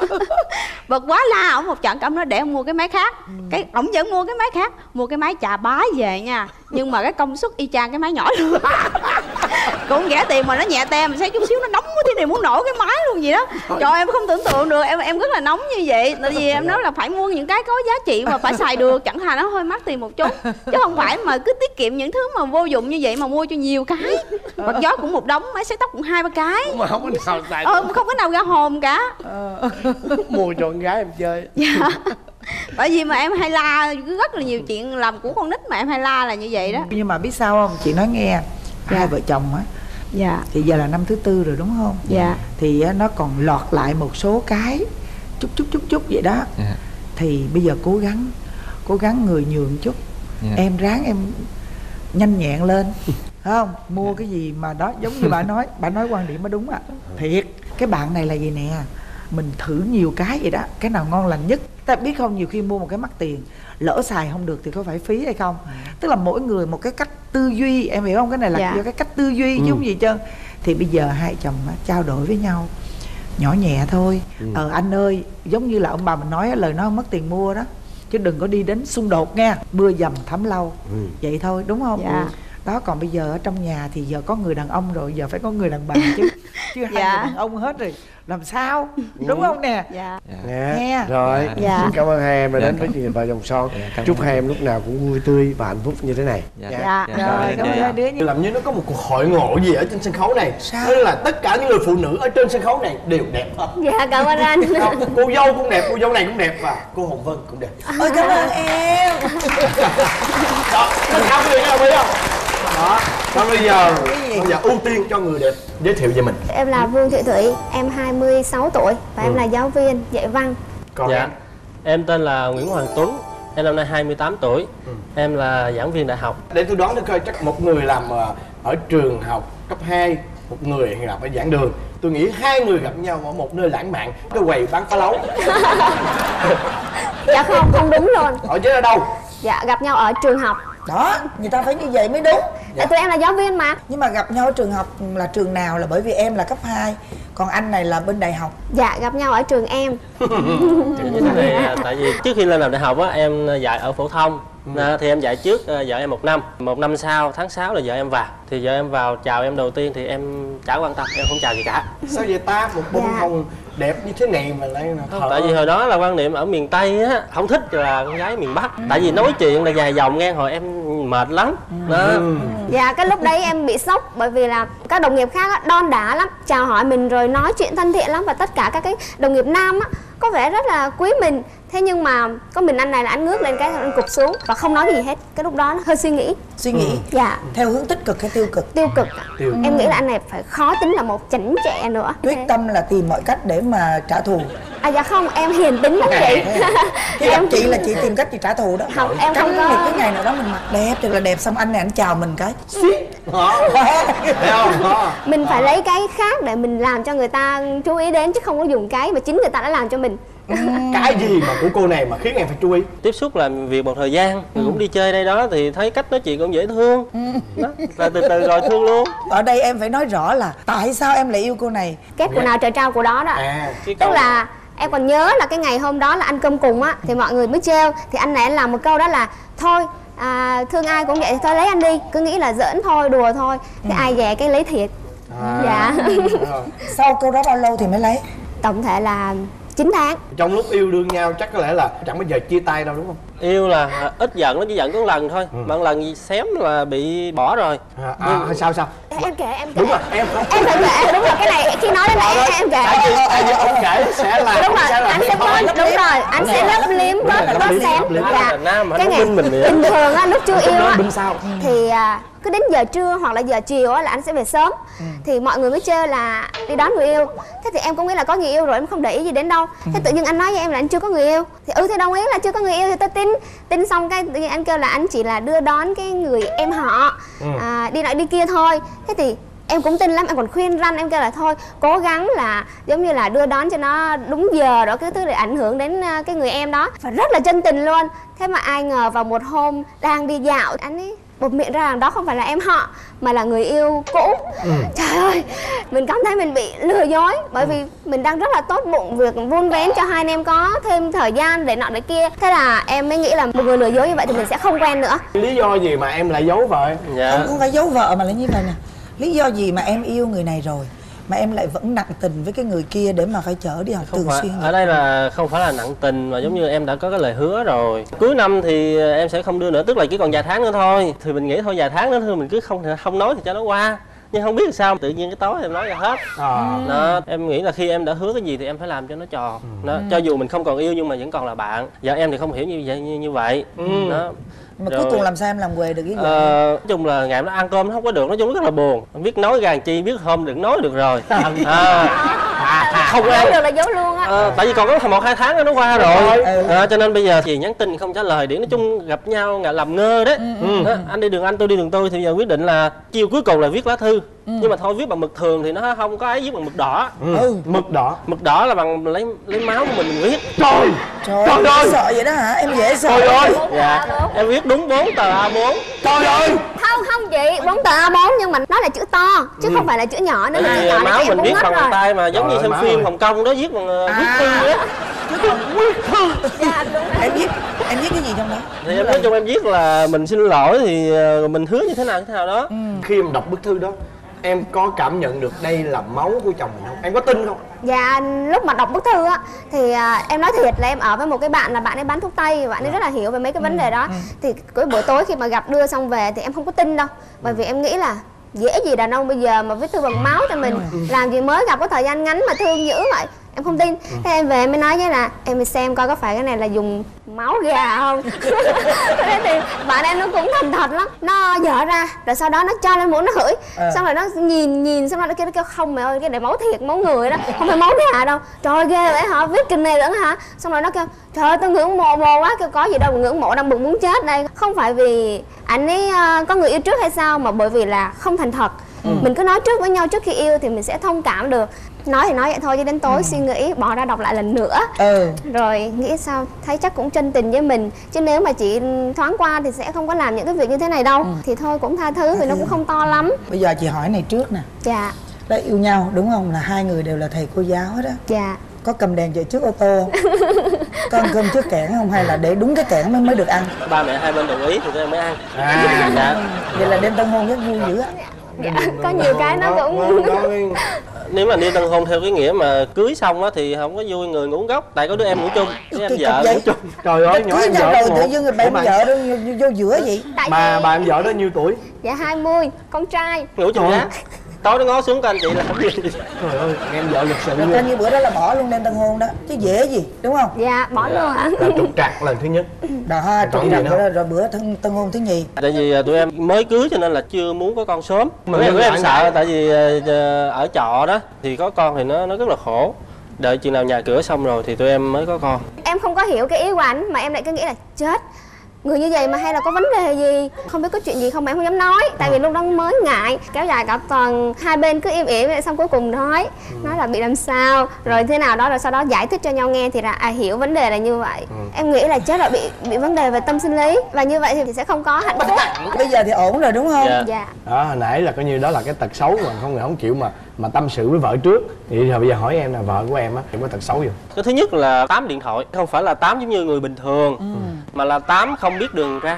Bực quá la ổng một trận, ổng nói để ổng mua cái máy khác. Ừ. Cái ổng vẫn mua cái máy khác, mua cái máy chà bá về nha, nhưng mà cái công suất y chang cái máy nhỏ luôn. Cũng rẻ tiền mà nó nhẹ tem, mình sấy chút xíu nó nóng quá, thế này muốn nổ cái máy luôn vậy đó. Trời, em không tưởng tượng được, em em rất là nóng như vậy. Tại vì em nói là phải mua những cái có giá trị mà phải xài được, chẳng thà nó hơi mắc tiền một chút, chứ không phải mà cứ tiết kiệm những thứ mà vô dụng như vậy mà mua cho nhiều cái. Quạt gió cũng một đống, máy sấy tóc cũng hai ba cái mà không có nào xài. Ờ, không có nào ra hồn cả. Ờ. Mua cho con gái em chơi. Dạ. Bởi vì mà em hay la rất là nhiều chuyện làm của con nít mà em hay la là như vậy đó. Nhưng mà biết sao không, chị nói nghe. Dạ. Hai vợ chồng á. Dạ. Thì giờ là năm thứ tư rồi đúng không? Dạ. Thì nó còn lọt lại một số cái chút chút chút chút vậy đó. Dạ. Thì bây giờ cố gắng cố gắng người nhường chút. Dạ. Em ráng em nhanh nhẹn lên. Không? Mua dạ. cái gì mà đó giống như bà nói, bà nói quan điểm mới đúng ạ. À. Thiệt, cái bạn này là gì nè, mình thử nhiều cái vậy đó, cái nào ngon lành nhất. Ta biết không, nhiều khi mua một cái mắc tiền, lỡ xài không được thì có phải phí hay không? Ừ. Tức là mỗi người một cái cách tư duy, em hiểu không? Cái này là dạ. do cái cách tư duy chứ ừ. không gì trơn. Thì bây giờ hai chồng trao đổi với nhau nhỏ nhẹ thôi. Ừ. Ờ anh ơi, giống như là ông bà mình nói lời nói không mất tiền mua đó, chứ đừng có đi đến xung đột nha. Mưa dầm thấm lâu. Ừ. Vậy thôi đúng không? Dạ. Đó, còn bây giờ ở trong nhà thì giờ có người đàn ông rồi, giờ phải có người đàn bà chứ. Chứ hai dạ. người đàn ông hết rồi làm sao, đúng không nè? Dạ. Nghe. Nghe. Rồi, dạ. Xin cảm ơn hai em đã đến với chương trình Vợ Chồng Son. Dạ, chúc hai em lúc nào cũng vui tươi và hạnh phúc như thế này. Dạ. Dạ. Dạ. Rồi, cảm ơn hai đứa. Làm như nó có một cuộc hội ngộ gì ở trên sân khấu này. Sao? Nên là tất cả những người phụ nữ ở trên sân khấu này đều đẹp hết. Dạ, cảm ơn anh. Cô dâu cũng đẹp, cô dâu này cũng đẹp và cô Hồng Vân cũng đẹp. Ôi cảm ơn em. Đó, mình không gì đâu, biết không? Đó, còn bây giờ, bây giờ ưu tiên cho người đẹp giới thiệu về mình. Em là Vương Thị Thủy, em hai mươi sáu tuổi và ừ. em là giáo viên dạy văn. Còn dạ, em? em tên là Nguyễn Hoàng Tuấn, em năm nay hai mươi tám tuổi, ừ. em là giảng viên đại học. Để tôi đoán được coi, chắc một người làm ở trường học cấp hai, một người gặp ở giảng đường. Tôi nghĩ hai người gặp nhau ở một nơi lãng mạn, cái quầy bán phá lấu. Dạ không, không đúng luôn. Ở chứ ở đâu? Dạ, gặp nhau ở trường học. Đó, người ta phải như vậy mới đúng. Tại tụi em là giáo viên mà. Nhưng mà gặp nhau ở trường học là trường nào? Là bởi vì em là cấp hai, còn anh này là bên đại học. Dạ, gặp nhau ở trường em. Như thế này, à, tại vì trước khi lên làm đại học á, em dạy ở phổ thông. À, thì em dạy trước uh, vợ em một năm. Một năm sau, tháng sáu là vợ em vào. Thì vợ em vào chào em đầu tiên thì em chả quan tâm, em không chào gì cả. Sao vậy ta? Một bông Dạ. hồng đẹp như thế này mà lại thở. Tại vì hồi đó là quan niệm ở miền Tây á, không thích là con gái miền Bắc. Tại vì nói chuyện là dài dòng nghe hồi em mệt lắm. Đó. Ừ. Dạ, cái lúc đấy em bị sốc bởi vì là các đồng nghiệp khác á, đon đả lắm, chào hỏi mình rồi nói chuyện thân thiện lắm, và tất cả các cái đồng nghiệp nam á có vẻ rất là quý mình. Thế nhưng mà có mình anh này là anh ngước lên cái anh cụp xuống và không nói gì hết. Cái lúc đó nó hơi suy nghĩ. Suy nghĩ. Dạ. Theo hướng tích cực hay tiêu cực? Tiêu cực. Tiêu. Em nghĩ là anh này phải khó tính là một, chảnh chẹ nữa. Quyết tâm là tìm mọi cách để mà trả thù. À dạ không, em hiền tính lắm chị. Cái em chị là chị tìm cách chị trả thù đó. Không, em không Tránh có. một cái ngày nào đó mình mặc đẹp thật là đẹp, xong anh này anh chào mình cái Thấy không? Đó. Mình phải lấy cái khác để mình làm cho người ta chú ý đến, chứ không có dùng cái mà chính người ta đã làm cho mình. Cái gì mà của cô này mà khiến em phải chú ý? Tiếp xúc làm việc một thời gian, rồi cũng đi chơi đây đó thì thấy cách nói chuyện cũng dễ thương. Đó. Rồi từ từ rồi thương luôn. Ở đây em phải nói rõ là tại sao em lại yêu cô này. Kết của nào trời trao của đó đó. À, Cái Tức câu là em còn nhớ là cái ngày hôm đó là ăn cơm cùng á, thì mọi người mới trêu. Thì anh này anh làm một câu đó là thôi à, thương ai cũng vậy thì thôi lấy anh đi. Cứ nghĩ là giỡn thôi, đùa thôi. Thì ai dè cái lấy thiệt. À. Dạ. Sau câu đó bao lâu thì mới lấy? Tổng thể là chín tháng. Trong lúc yêu đương nhau chắc có lẽ là chẳng bao giờ chia tay đâu đúng không? yêu là à, ít giận, nó chỉ giận có một lần thôi. Ừ. Mà một lần xém là bị bỏ rồi. À, à, sao sao? Em kể, em kể. Đúng rồi, em không. Em phải kể, đúng rồi, cái này khi nói đến đây em, em kể. Tại vì, tại vì ông kể sẽ là Đúng rồi, sẽ là anh sẽ có, đúng rồi, anh sẽ lấp liếm bớt bớt xém. Dạ. Nam mà Cái nó ngày binh mình vậy. bình thường á, lúc chưa yêu á Binh sao? thì à, cứ đến giờ trưa hoặc là giờ chiều á là anh sẽ về sớm. Ừ. Thì mọi người mới chơi là đi đón người yêu. Thế thì em cũng nghĩ là có người yêu rồi, em không để ý gì đến đâu. Thế tự nhiên anh nói với em là anh chưa có người yêu. Thì ừ thì đồng ý là chưa có người yêu, thì tôi tin. Tin xong cái tự nhiên anh kêu là anh chỉ là đưa đón cái người em họ, Ừ. à, đi lại đi kia thôi. Thế thì em cũng tin lắm, em còn khuyên răn, em kêu là thôi cố gắng là giống như là đưa đón cho nó đúng giờ đó, cái thứ để ảnh hưởng đến uh, cái người em đó. Và rất là chân tình luôn. Thế mà ai ngờ vào một hôm đang đi dạo, anh ấy bột miệng ra rằng đó không phải là em họ mà là người yêu cũ. Ừ. Trời ơi, mình cảm thấy mình bị lừa dối. Bởi vì mình đang rất là tốt bụng việc vun vén cho hai anh em có thêm thời gian để nọ để kia. Thế là em mới nghĩ là một người lừa dối như vậy thì mình sẽ không quen nữa. Lý do gì mà em lại giấu vợ? Dạ. Không, không phải giấu vợ mà là như vậy nè. Lý do gì mà em yêu người này rồi mà em lại vẫn nặng tình với cái người kia để mà phải chở đi học Không thường phải, xuyên? ở đây là không phải là nặng tình mà giống như em đã có cái lời hứa rồi. Cuối năm thì em sẽ không đưa nữa, tức là chỉ còn vài tháng nữa thôi. Thì mình nghĩ thôi vài tháng nữa thôi mình cứ không không nói thì cho nó qua. Nhưng không biết sao tự nhiên cái tối em nói ra hết. À. Đó, em nghĩ là khi em đã hứa cái gì thì em phải làm cho nó tròn. Đó, cho dù mình không còn yêu nhưng mà vẫn còn là bạn. Vợ em thì không hiểu như vậy như, như vậy. Ừ. Đó. Mà Rồi. cuối cùng làm sao em làm quề được cái gì? Ờ, nói chung là ngày nó ăn cơm nó không có được, nói chung rất là buồn. Biết nói gàn chi, biết hôm đừng nói được rồi. À, không Giấu ăn. được là giấu luôn á. Ờ, tại vì còn có một hai tháng nữa nó qua rồi. Ừ. À, cho nên bây giờ chị nhắn tin không trả lời điện, nói chung gặp nhau ngại làm ngơ đấy. Ừ. Đó, anh đi đường anh, tôi đi đường tôi, thì giờ quyết định là chiều cuối cùng là viết lá thư. Nhưng mà thôi viết bằng mực thường thì nó không có ấy, viết bằng mực đỏ. Ừ. Ừ. Mực đỏ. Mực đỏ là bằng lấy lấy máu của mình, mình viết. Trời. Trời Trời ơi, ơi. sợ vậy đó hả? Em dễ sợ. Trời ơi. Dạ, em viết đúng bốn tờ A bốn. Trời ơi. Không, không chị, bốn tờ A bốn nhưng mà nó là chữ to chứ không phải là chữ nhỏ. Nếu mà chữ Tại vì nhỏ máu thì em mình cũng viết ngất bằng rồi. tay mà giống Trời như ơi, xem máu phim ơi. Hồng Kông đó, viết bằng uh, viết À. thư á. Dạ, đúng rồi. Em viết em viết cái gì trong đó? Thì em nói chung em viết là mình xin lỗi thì uh, mình hứa như thế nào như thế nào đó. Khi em đọc bức thư đó, em có cảm nhận được đây là máu của chồng mình không? Em có tin không? Dạ, lúc mà đọc bức thư á thì à, em nói thiệt là em ở với một cái bạn là bạn ấy bán thuốc tây, bạn ấy rất là hiểu về mấy cái vấn đề đó. Thì cái buổi tối khi mà gặp đưa xong về thì em không có tin đâu. Bởi vì em nghĩ là dễ gì đàn ông bây giờ mà viết thư bằng máu cho mình, làm gì mới gặp có thời gian ngắn mà thương dữ vậy. Em không tin. Thế em về em mới nói với là em đi xem coi có phải cái này là dùng máu gà không. Thế thì bạn em nó cũng thành thật lắm, nó dở ra rồi sau đó nó cho lên muỗng nó hửi. À. Xong rồi nó nhìn nhìn xong rồi nó kêu, nó kêu không mẹ ơi, cái này máu thiệt, máu người đó, không phải máu gà đâu. Trời ơi, ghê vậy hả, viết kinh này nữa hả. Xong rồi nó kêu trời ơi tôi ngưỡng mộ mồ quá. Kêu có gì đâu mà ngưỡng mộ, đang bụng muốn chết đây. Không phải vì anh ấy uh, có người yêu trước hay sao, mà bởi vì là không thành thật. Ừ. Mình cứ nói trước với nhau trước khi yêu thì mình sẽ thông cảm được. nói thì nói vậy thôi chứ đến tối ừ. suy nghĩ bỏ ra đọc lại lần nữa. Ừ. Rồi nghĩ sao thấy chắc cũng chân tình với mình, chứ nếu mà chỉ thoáng qua thì sẽ không có làm những cái việc như thế này đâu. Ừ. Thì thôi cũng tha thứ vì nó cũng không to lắm. Bây giờ chị hỏi này trước nè. Dạ. Đã yêu nhau đúng không, là hai người đều là thầy cô giáo hết á. Dạ. Có cầm đèn chạy trước ô tô không? Có ăn cơm trước kẽn không, hay là để đúng cái kẽn mới mới được ăn? Ba mẹ hai bên đồng ý thì tụi em mới ăn. À, dạ. Vậy là đêm tân hôn rất vui dữ á. Dạ, có nhiều cái nó cũng nếu mà đi tân hôn theo cái nghĩa mà cưới xong á thì không có vui người ngủ góc, tại có đứa em ngủ chung, đứa em vợ ngủ chung. Trời ơi, nhỏ em vợ rồi tự dưng người bạn vợ đó vô giữa vậy. Mà bà em vợ đó nhiêu tuổi? Dạ hai mươi, con trai. Ngủ chung gác. Tối nó ngó xuống coi anh chị làm gì. Trời ơi, em vợ lịch sự luôn. Coi như bữa đó là bỏ luôn đêm tân hôn đó, chứ dễ gì, đúng không? Dạ, bỏ luôn ạ. Là trục trặc lần thứ nhất. Đó, trục trặc rồi, rồi bữa tân, tân hôn thứ nhì. Tại vì tụi em mới cưới cho nên là chưa muốn có con sớm. Mà em, em sợ tại vì ở trọ đó thì có con thì nó nó rất là khổ. Đợi chừng nào nhà cửa xong rồi thì tụi em mới có con. Em không có hiểu cái ý của anh mà em lại cứ nghĩ là chết. Người như vậy mà hay là có vấn đề gì, không biết có chuyện gì không mà em không dám nói. Tại vì lúc đó mới ngại, kéo dài cả tuần, hai bên cứ im ỉm xong cuối cùng nói ừ. nói là bị làm sao rồi thế nào đó, rồi sau đó giải thích cho nhau nghe thì là à, hiểu vấn đề là như vậy. ừ. Em nghĩ là chết rồi, bị bị vấn đề về tâm sinh lý và như vậy thì sẽ không có hạnh phúc. Bây giờ thì ổn rồi đúng không? Dạ, dạ. Đó, hồi nãy là coi như đó là cái tật xấu mà không không chịu mà mà tâm sự với vợ trước. Thì giờ bây giờ hỏi em là vợ của em á, em có tật xấu gì? Cái thứ nhất là tám điện thoại, không phải là tám giống như người bình thường ừ. mà là tám không biết đường ra.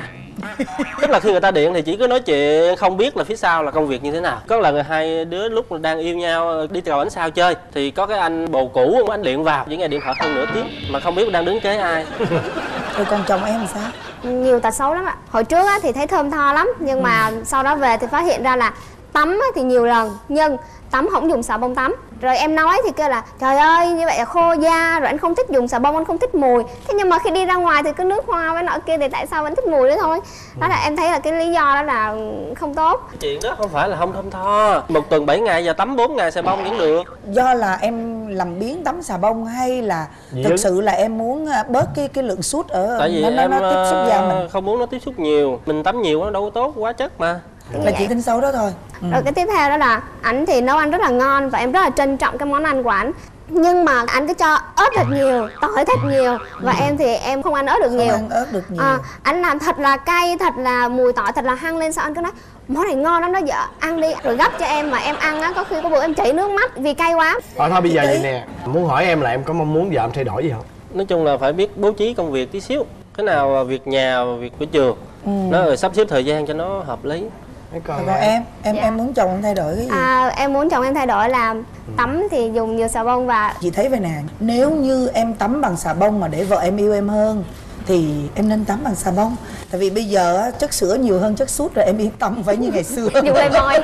Tức là khi người ta điện thì chỉ cứ nói chuyện, không biết là phía sau là công việc như thế nào. Có lần hai đứa lúc đang yêu nhau đi cầu ánh sao chơi thì có cái anh bồ cũ anh điện vào, chỉ nghe điện thoại hơn nửa tiếng mà không biết đang đứng kế ai. Rồi còn chồng em sao? Nhiều tật xấu lắm ạ. Hồi trước á, thì thấy thơm tho lắm, nhưng mà ừ. sau đó về thì phát hiện ra là tắm á, thì nhiều lần nhưng tắm không dùng xà bông tắm. Rồi em nói thì kêu là trời ơi như vậy là khô da, rồi anh không thích dùng xà bông, anh không thích mùi. Thế nhưng mà khi đi ra ngoài thì cứ nước hoa với nọ kia thì tại sao vẫn thích mùi nữa thôi. Đó là em thấy là cái lý do đó là không tốt. Chuyện đó không phải là không thơm tho. Một tuần bảy ngày giờ tắm bốn ngày xà bông vẫn được. Do là em làm biếng tắm xà bông hay là Gì thực chứ? sự là em muốn bớt cái cái lượng sút ở tại vì nó, em nó tiếp xúc da mình. Không muốn nó tiếp xúc nhiều. Mình tắm nhiều nó đâu có tốt, quá chất mà. Là chỉ tính xấu đó thôi. ừ. Rồi cái tiếp theo đó là ảnh thì nấu ăn rất là ngon và em rất là trân trọng cái món ăn của ảnh. Nhưng mà anh cứ cho ớt thật nhiều, tỏi thật nhiều. Và ừ. em thì em không ăn ớt được không nhiều. ăn ớt được nhiều. À, anh làm thật là cay, thật là mùi tỏi thật là hăng lên. Sao anh cứ nói món này ngon lắm đó vợ, ăn đi. Rồi gấp cho em mà em ăn á, có khi có bữa em chảy nước mắt vì cay quá. Thôi thôi bây giờ vậy nè, muốn hỏi em là em có mong muốn vợ em thay đổi gì không? Nói chung là phải biết bố trí công việc tí xíu. Cái nào việc nhà, việc của trường ừ. nó rồi sắp xếp thời gian cho nó hợp lý. Còn em, em dạ. em muốn chồng em thay đổi cái gì? À, em muốn chồng em thay đổi là ừ. tắm thì dùng nhiều xà bông và... Chị thấy vậy nè, nếu như em tắm bằng xà bông mà để vợ em yêu em hơn thì em nên tắm bằng xà bông. Tại vì bây giờ chất sữa nhiều hơn chất sút rồi, em yên tâm phải như ngày xưa. Dùng lên voi.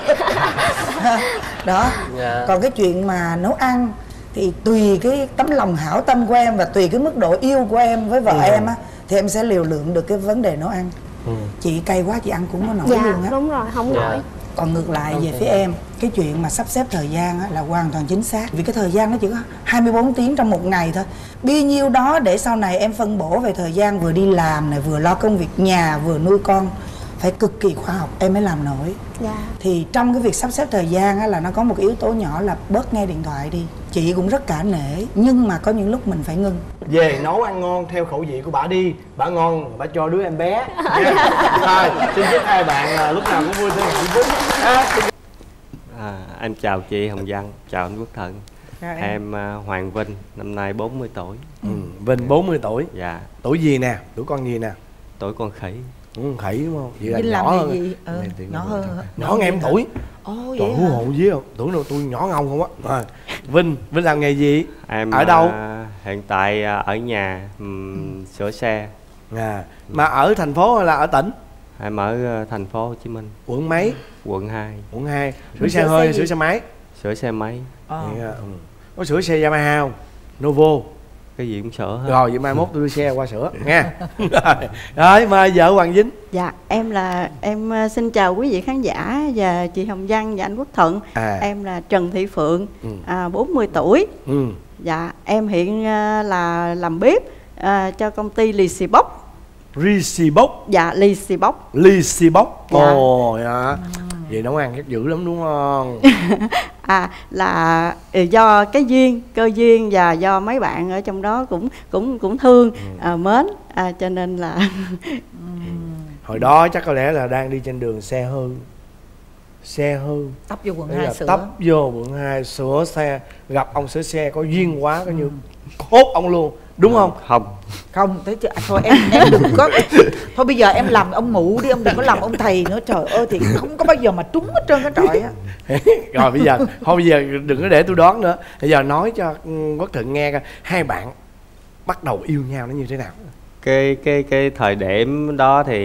Đó, dạ. Còn cái chuyện mà nấu ăn thì tùy cái tấm lòng hảo tâm của em và tùy cái mức độ yêu của em với vợ ừ. em á, thì em sẽ liều lượng được cái vấn đề nấu ăn. ừ. Chị cay quá chị ăn cũng có nổi dạ, luôn á. Đúng rồi, không dạ. nổi. Còn ngược lại về phía em, cái chuyện mà sắp xếp thời gian á, là hoàn toàn chính xác. Vì cái thời gian nó chỉ có hai mươi bốn tiếng trong một ngày thôi. Bao nhiêu đó để sau này em phân bổ về thời gian vừa đi làm này, vừa lo công việc nhà, vừa nuôi con. Phải cực kỳ khoa học em mới làm nổi. dạ. Thì trong cái việc sắp xếp thời gian á, là nó có một cái yếu tố nhỏ là bớt nghe điện thoại đi. Chị cũng rất cả nể, nhưng mà có những lúc mình phải ngưng. Về nấu ăn ngon theo khẩu vị của bả đi. Bả ngon, bả cho đứa em bé. Thôi, xin chúc hai bạn lúc nào cũng vui tươi hạnh phúc. À, em chào chị Hồng Vân, chào anh Quốc Thuận. Em. em uh, Hoàng Vinh, năm nay bốn mươi tuổi. ừ, Vinh bốn mươi tuổi. Dạ. Tuổi gì nè? Tuổi con gì nè? Tuổi con khỉ. Ừ, khỉ đúng không? Vậy là Vinh nhỏ hơn. Gì? Ừ, nhỏ hơn. Nhỏ hơn em tuổi. Ồ, vậy trời hú hộ dí không? Tuổi nào tôi nhỏ ngông không á. Rồi. Vinh, Vinh làm nghề gì? Em ở đâu? Uh, hiện tại uh, ở nhà um, ừ. sửa xe. À, mà ở thành phố hay là ở tỉnh? Em ở uh, thành phố Hồ Chí Minh. Quận mấy? Quận hai. Quận hai. Sửa xe hơi hay sửa xe máy? Sửa xe máy. À. Ừ. Có sửa xe Yamaha không? Novo? Cái gì cũng sửa hết. Rồi vậy mai mốt tôi đưa xe qua sửa nha. Rồi mời vợ Hoàng Vinh. Dạ em là em xin chào quý vị khán giả và chị Hồng Vân và anh Quốc Thuận. à. Em là Trần Thị Phượng, ừ. à, bốn mươi tuổi. ừ. Dạ em hiện là làm bếp à, cho công ty Lì Xì Bốc. Lì Xì Bốc? Dạ Lì Xì Bốc. Lì Xì Bốc. Ồ dạ. Vậy nấu ăn chắc dữ lắm đúng không? À là do cái duyên, cơ duyên và do mấy bạn ở trong đó cũng cũng cũng thương, ừ. à, mến, à, cho nên là hồi đó chắc có lẽ là đang đi trên đường xe hư, xe hư tấp vô quận hai sửa, tấp vô quận hai sửa xe, gặp ông sửa xe có duyên quá, coi như ừ. hốt ông luôn, đúng không? Không không thế chứ, à, thôi em em đừng có thôi bây giờ em làm ông mụ đi, ông đừng có làm ông thầy nữa, trời ơi thì không có bao giờ mà trúng hết trơn cái trọi á. Rồi bây giờ thôi bây giờ đừng có để tôi đoán nữa, bây giờ nói cho Quốc Thuận nghe coi hai bạn bắt đầu yêu nhau nó như thế nào. Cái cái cái thời điểm đó thì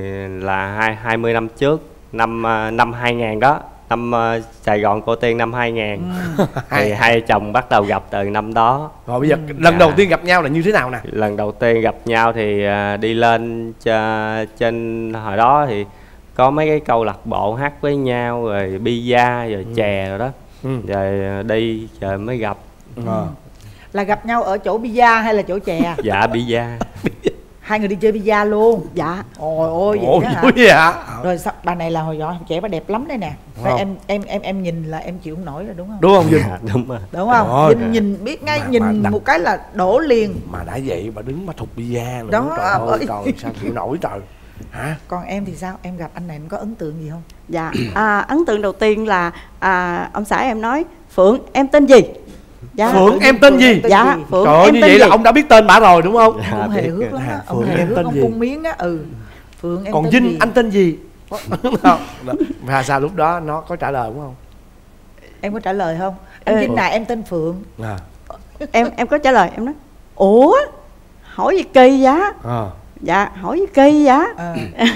là hai hai mươi năm trước, năm năm hai ngàn đó, năm uh, Sài Gòn Cô Tiên năm hai ngàn. Ừ. Thì hai chồng bắt đầu gặp từ năm đó. Rồi bây giờ ừ. lần dạ. đầu tiên gặp nhau là như thế nào nè? Lần đầu tiên gặp nhau thì uh, đi lên ch- trên hồi đó thì có mấy cái câu lạc bộ hát với nhau, rồi bida, rồi ừ. chè rồi đó. Ừ. Rồi đi rồi mới gặp. Ừ. Ừ. Là gặp nhau ở chỗ bida hay là chỗ chè? Dạ bida. Hai người đi chơi bida luôn. Dạ. Ôi ôi vậy Ồ, đó hả? Vậy hả? Rồi sao, bà này là hồi nhỏ trẻ bà đẹp lắm đây nè. Phải em em em em nhìn là em chịu không nổi rồi đúng không? Đúng không Vinh? À, đúng rồi. Đúng không? Rồi. Vinh nhìn biết ngay, mà, nhìn mà một cái là đổ liền. Mà đã vậy bà đứng mà thục bida nữa. Đó, trời ơi, ơi. trời sao chịu nổi trời. Hả? Còn em thì sao? Em gặp anh này em có ấn tượng gì không? Dạ, à, ấn tượng đầu tiên là à, ông xã em nói Phượng em tên gì? Dạ. Phượng em tên gì? Dạ Phượng trời ơi, em như tên vậy gì? là ông đã biết tên bả rồi đúng không? Ông hề hước lắm á. Ông hề hước, ông cung miếng á. Ừ. Phượng em còn tên Vinh gì? anh tên gì? Không. Và sao lúc đó nó có trả lời đúng không? Em có trả lời không? Anh Vinh này em tên Phượng. À. Em em có trả lời, em nói ủa hỏi gì kỳ giá? À. Dạ hỏi gì kỳ giá? À.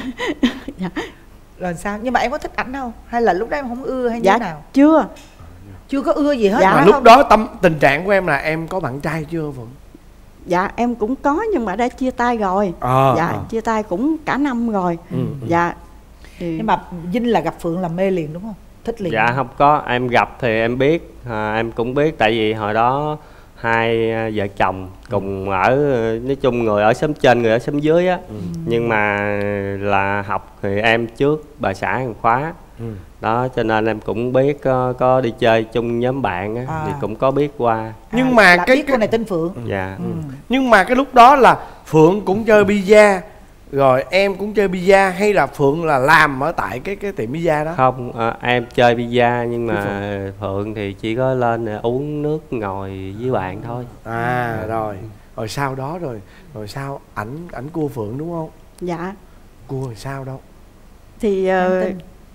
Dạ. Rồi sao? Nhưng mà em có thích ảnh không? Hay là lúc đó em không ưa hay như dạ, thế nào? Chưa. Chưa có ưa gì hết. Dạ. Mà lúc đó tâm tình trạng của em là em có bạn trai chưa Phượng? Dạ em cũng có nhưng mà đã chia tay rồi. À, dạ à. chia tay cũng cả năm rồi. Ừ, dạ. Thì... Nhưng mà Vinh là gặp Phượng là mê liền đúng không? Thích liền. Dạ không có, em gặp thì em biết, à, em cũng biết tại vì hồi đó hai vợ chồng cùng ở, nói chung người ở xóm trên người ở xóm dưới á. Ừ. Nhưng mà là học thì em trước bà xã em khóa. Ừ. Đó cho nên em cũng biết có, có đi chơi chung nhóm bạn á, à. Thì cũng có biết qua. Nhưng à, mà cái biết cô này tên Phượng. Dạ. Ừ. Nhưng mà cái lúc đó là Phượng cũng chơi bida rồi em cũng chơi bida hay là Phượng là làm ở tại cái cái tiệm bida đó? Không, à, em chơi bida nhưng mà Phượng. Phượng thì chỉ có lên uống nước ngồi với bạn thôi. À rồi. Rồi sau đó rồi rồi sao ảnh ảnh cua Phượng đúng không? Dạ. Cua rồi sao đâu? Thì uh,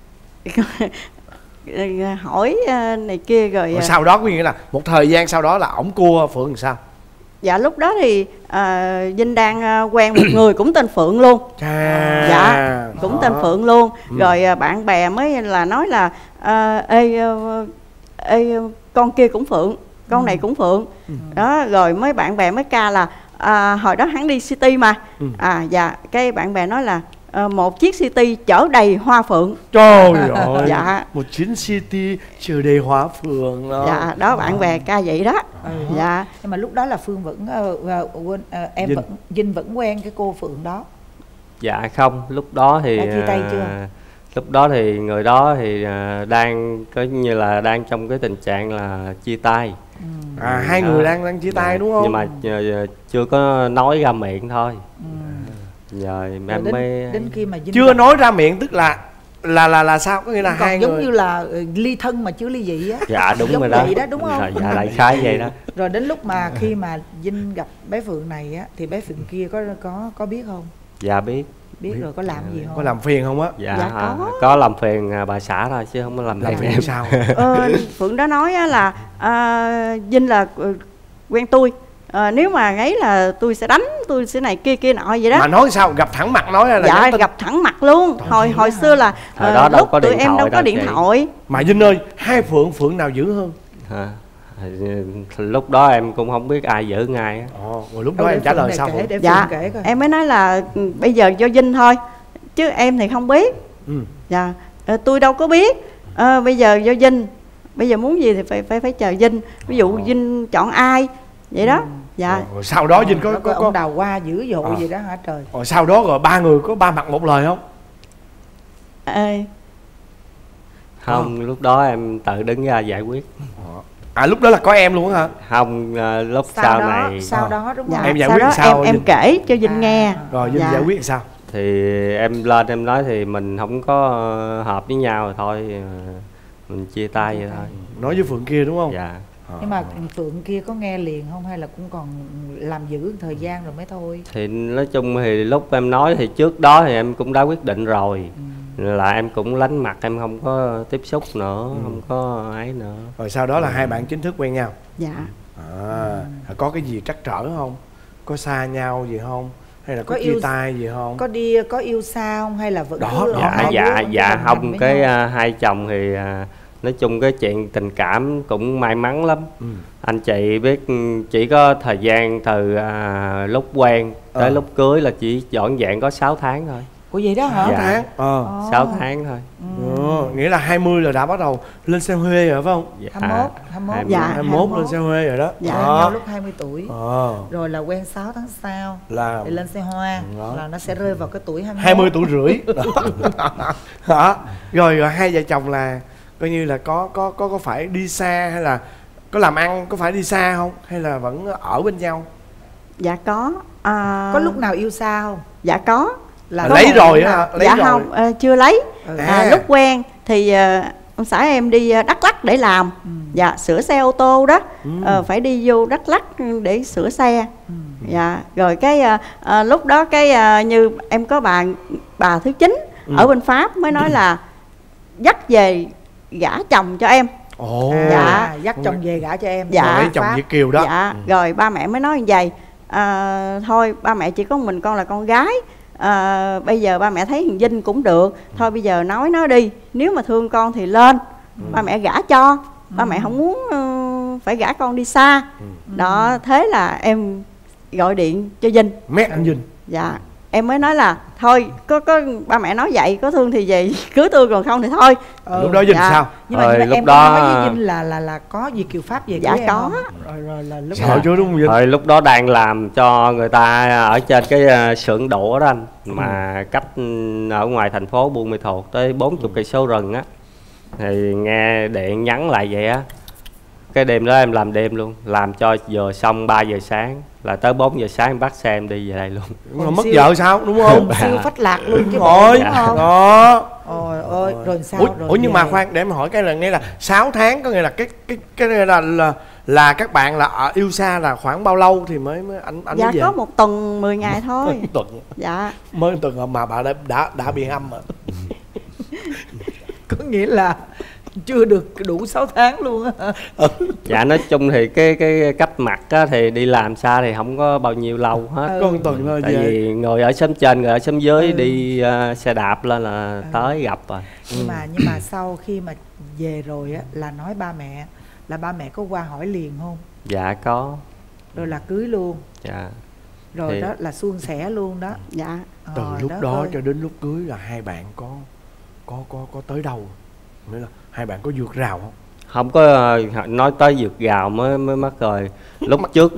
hỏi này kia rồi, rồi sau đó có nghĩa là một thời gian sau đó là ổng cua Phượng làm sao? Dạ lúc đó thì uh, Vinh đang uh, quen một người cũng tên Phượng luôn. Chà. Dạ cũng tên Phượng luôn. Ừ. Rồi uh, bạn bè mới là nói là uh, ê, uh, ê con kia cũng Phượng, con ừ. này cũng Phượng. Ừ. Đó rồi mấy bạn bè mới ca là uh, hồi đó hắn đi City mà. Ừ. À dạ cái bạn bè nói là uh, một chiếc City chở đầy hoa phượng. Trời ơi. Dạ. Một chuyến City chở đầy hoa phượng đó. Dạ đó bạn bè ca vậy đó. Ừ. Dạ. Nhưng mà lúc đó là Phương vẫn uh, uh, uh, em Vinh. vẫn Vinh vẫn quen cái cô Phượng đó. Dạ không, lúc đó thì đã chia tay chưa? Uh, lúc đó thì người đó thì uh, đang có như là đang trong cái tình trạng là chia tay. Ừ. À hai người đang đang chia tay đúng không? Nhưng mà uh, chưa có nói ra miệng thôi. Ừ. Rồi em đến, mới đến khi mà Vinh chưa gặp... nói ra miệng tức là là là là sao, có nghĩa là còn hai giống người như là ly thân mà chưa ly dị á. Dạ đúng giống rồi đó. đó đúng không? Rồi, dạ đại khái vậy đó. Rồi đến lúc mà khi mà Vinh gặp bé Phượng này á thì bé Phượng kia có có có biết không? Dạ biết. Biết, biết rồi có làm dạ, gì không? Có làm phiền không á? Dạ, dạ có. À, có làm phiền bà xã thôi chứ không có làm, làm phiền em. Sao? ờ, Phượng đó nói là à, Vinh là quen tôi. À, nếu mà ấy là tôi sẽ đánh, tôi sẽ này kia kia nọ vậy đó. Mà nói sao? Gặp thẳng mặt nói là dạ gặp thẳng mặt luôn. Trời hồi hồi xưa là hồi đó uh, lúc tụi em đâu có điện chị. thoại. Mà Vinh ơi, hai Phượng Phượng nào dữ hơn? À, lúc đó em cũng không biết ai giữ ngay á. Ồ, rồi lúc đó em trả lời sao? Kể, dạ em mới nói là bây giờ do Vinh thôi chứ em thì không biết. Ừ. Dạ à, tôi đâu có biết. À, bây giờ do Vinh, bây giờ muốn gì thì phải phải phải chờ Vinh. Ví dụ Ồ. Vinh chọn ai vậy đó. Ừ. Dạ. Rồi sau đó Vinh có, có, có, có ông đào hoa dữ dội à. gì đó hả trời. Rồi sau đó rồi ba người có ba mặt một lời không? À, Không, à. lúc đó em tự đứng ra giải quyết. À lúc đó là có em luôn hả? Không, uh, lúc sau, sau đó, này sau đó đúng dạ. không? Em giải sau quyết đó sao? Em, em kể cho Vinh à. nghe. Rồi Vinh dạ. giải quyết sao? Thì em lên em nói thì mình không có hợp với nhau rồi thôi, mình chia tay vậy thôi. Nói với Phượng kia đúng không? Dạ. Nhưng mà Phượng kia có nghe liền không hay là cũng còn làm giữ thời gian rồi mới thôi? Thì nói chung thì lúc em nói thì trước đó thì em cũng đã quyết định rồi. Ừ. Là em cũng lánh mặt, em không có tiếp xúc nữa, ừ. không có ấy nữa. Rồi sau đó là ừ. hai bạn chính thức quen nhau? Dạ. À, ừ. Có cái gì trắc trở không? Có xa nhau gì không? Hay là có, có chia yêu, tay gì không? Có đi có yêu xa không hay là vẫn đó, cứ dạ dạ dạ không cái uh, hai chồng thì uh, nói chung cái chuyện tình cảm cũng may mắn lắm. Ừ. Anh chị biết chỉ có thời gian từ uh, lúc quen tới ờ. lúc cưới là chỉ dọn dẹn có sáu tháng thôi. Ủa vậy đó hả? sáu tháng? Ờ. sáu tháng thôi. Ừ. Ừ. Nghĩa là hai mươi là đã bắt đầu lên xe Huê rồi phải không? Dạ. hai mươi mốt, hai mươi mốt. Dạ, hai mươi mốt lên xe Huê rồi đó. Dạ, nhau lúc hai mươi tuổi. Ờ. Rồi là quen sáu tháng sau là thì lên xe hoa đó. Là nó sẽ rơi vào cái tuổi hai mươi mốt. hai mươi tuổi rưỡi. Đó. Rồi rồi hai vợ chồng là coi như là có có có có phải đi xa hay là có làm ăn, có phải đi xa không hay là vẫn ở bên nhau? Dạ có. À... Có lúc nào yêu xa không? Dạ có. Là lấy rồi hả? Lấy dạ rồi. Không, à, chưa lấy. Ừ. À, à, lúc quen thì à, ông xã em đi Đắk Lắk để làm. Ừ. Dạ, sửa xe ô tô đó. Ừ. À, phải đi vô Đắk Lắk để sửa xe. Ừ. Dạ, rồi cái à, à, lúc đó cái à, như em có bà bà thứ chín ừ. ở bên Pháp mới nói là dắt về gả chồng cho em. Ồ. Dạ, dắt chồng về gả cho em. Dạ, lấy chồng Việt kiều đó. Dạ, ừ. Rồi ba mẹ mới nói như vậy. À, thôi ba mẹ chỉ có mình con là con gái. À, bây giờ ba mẹ thấy thằng Vinh cũng được, thôi bây giờ nói nó đi, nếu mà thương con thì lên. Ừ. Ba mẹ gả cho. Ba ừ. mẹ không muốn uh, phải gả con đi xa. Ừ. Đó, thế là em gọi điện cho Vinh. Mét anh Vinh. Dạ, em mới nói là thôi có có ba mẹ nói vậy, có thương thì về cưới tôi, còn không thì thôi. Ừ. Lúc đó Vinh dạ. sao? Nhưng mà, rồi, nhưng mà lúc em đó nói với Vinh là là là có gì Kiều Pháp về dạ của có. Em rồi rồi là lúc đó chú đúng không Vinh? Rồi lúc đó đang làm cho người ta ở trên cái xưởng đũa đó anh, mà ừ. cách ở ngoài thành phố Buôn Ma Thuột tới bốn mươi cây số rừng á, thì nghe điện nhắn lại vậy á. Cái đêm đó em làm đêm luôn, làm cho vừa xong ba giờ sáng là tới bốn giờ sáng em bắt xe em đi về đây luôn. Còn mất siêu, vợ sao đúng không? Siêu phách lạc luôn chứ rồi đúng không? Đó. Ôi ơi, rồi sao? Ủa, rồi ủa nhưng về. mà khoan, để em hỏi cái là nghe là sáu tháng, có nghĩa là cái cái cái này là là là các bạn là ở yêu xa là khoảng bao lâu thì mới mới anh anh dạ mới về? có một tuần mười ngày thôi. Một tuần. Dạ. Mới một tuần mà bà đã đã đã bị âm rồi. Có nghĩa là chưa được đủ sáu tháng luôn á. Ừ. Dạ nói chung thì cái cái cách mặt á, thì đi làm xa thì không có bao nhiêu lâu hết. Ừ. Có một tuần thôi. Tại về. vì người ở xóm trên, người ở xóm dưới ừ. đi uh, xe đạp lên là ừ. tới gặp rồi. Nhưng ừ. mà nhưng mà sau khi mà về rồi á là nói ba mẹ, là ba mẹ có qua hỏi liền không? Dạ có. Rồi là cưới luôn. Dạ. Rồi thì... đó là suôn sẻ luôn đó. Dạ. Từ ờ, lúc đó, đó ơi. cho đến lúc cưới là hai bạn có có có có tới đâu? Nghĩa là hai bạn có vượt rào không? Không có, nói tới vượt rào mới mới mắc rồi. Lúc trước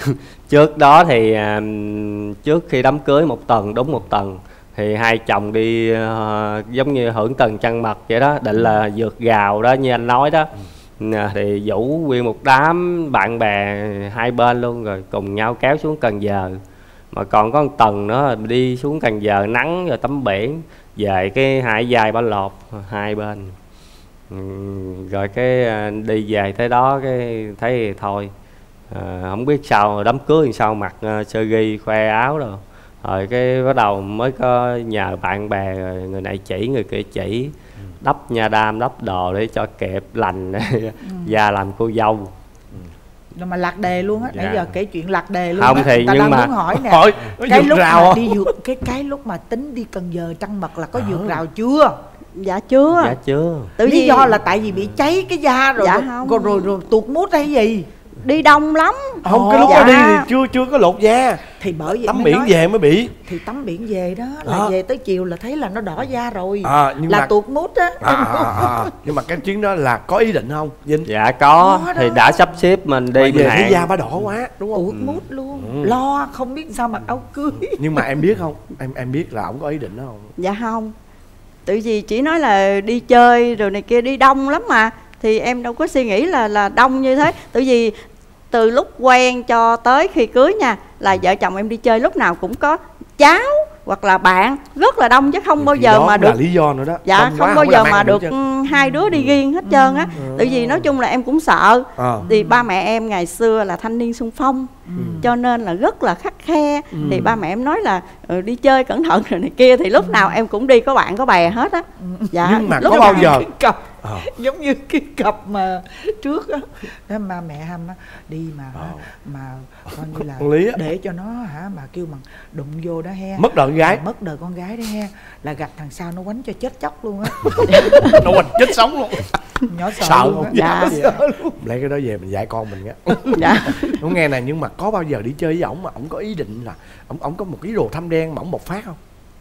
trước đó thì um, trước khi đám cưới một tuần, đúng một tuần thì hai chồng đi uh, giống như hưởng tầng trăng mật vậy đó, định là vượt rào đó như anh nói đó. Ừ. Thì vũ nguyên một đám bạn bè hai bên luôn, rồi cùng nhau kéo xuống Cần Giờ. Mà còn có một tuần nữa đi xuống Cần Giờ nắng rồi tắm biển, về cái hải dài ba lột hai bên. Ừ, rồi cái đi về tới đó cái thấy thôi à, không biết sao đám cưới làm sao mặc uh, sơ ghi khoe áo rồi. Rồi cái bắt đầu mới có nhờ bạn bè, rồi người này chỉ người kia chỉ, ừ. đắp nha đam đắp đồ để cho kẹp lành ừ. ra làm cô dâu. Rồi mà lạc đề luôn á, nãy dạ. giờ kể chuyện lạc đề luôn không á. thì ta nhưng đang mà muốn hỏi nè, hỏi, cái lúc mà đi vượt cái cái lúc mà tính đi Cần Giờ trăng mật là có vượt rào chưa? Dạ chưa. Dạ chưa. Tự lý do là tại vì bị cháy cái da rồi, dạ rồi, không. rồi, rồi, rồi tuột mút hay gì? Đi đông lắm. Không, Ồ, cái lúc dạ. đó đi thì chưa chưa có lột da. Thì bởi vậy tắm biển nói, về mới bị. Thì tắm biển về đó là à. về tới chiều là thấy là nó đỏ da rồi. À, nhưng là mà... tuột mút á. À, à, à, à. Nhưng mà cái chuyến đó là có ý định không Vinh? Dạ có, có thì đã sắp xếp mình đi về thấy da ba đỏ quá đúng không? Tuột ừ. mút luôn. Ừ. Lo không biết sao mặc áo cưới. Nhưng mà em biết không, em em biết là ổng có ý định đó không? Dạ không. Tự vì chỉ nói là đi chơi rồi này kia đi đông lắm mà, thì em đâu có suy nghĩ là là đông như thế. Tự vì từ lúc quen cho tới khi cưới nha, là vợ chồng em đi chơi lúc nào cũng có cháu hoặc là bạn rất là đông, chứ không bao giờ mà được là lý do nữa đó. Dạ Đông không quá, bao không giờ làm mà ăn được nữa ừ, hai đứa đi riêng hết trơn á. Tại vì nói chung là em cũng sợ. Ờ. Thì ba mẹ em ngày xưa là thanh niên xung phong, cho nên là rất là khắt khe. Thì ba mẹ em nói là ừ, đi chơi cẩn thận rồi này kia, thì lúc nào em cũng đi có bạn có bè hết á. Dạ. Nhưng mà lúc có bao giờ cái cặp Ờ. giống như cái cặp mà trước á, đó mà mẹ hâm á đi mà Ờ. mà coi như là Con Lý á. để cho nó hả mà kêu bằng đụng vô đó he, mất đời con gái, mất đời con gái đó he, là gặp thằng sau nó quánh cho chết chóc luôn á. nó quanh chết sống luôn. Nhỏ sợ, Sợ luôn không? á. Dạ. Sợ luôn. Lấy cái đó về mình dạy con mình á. Dạ. Đúng nghe này, nhưng mà có bao giờ đi chơi với ổng mà ổng có ý định là ổng ổng có một ý đồ thâm đen mà ổng bộc phát không?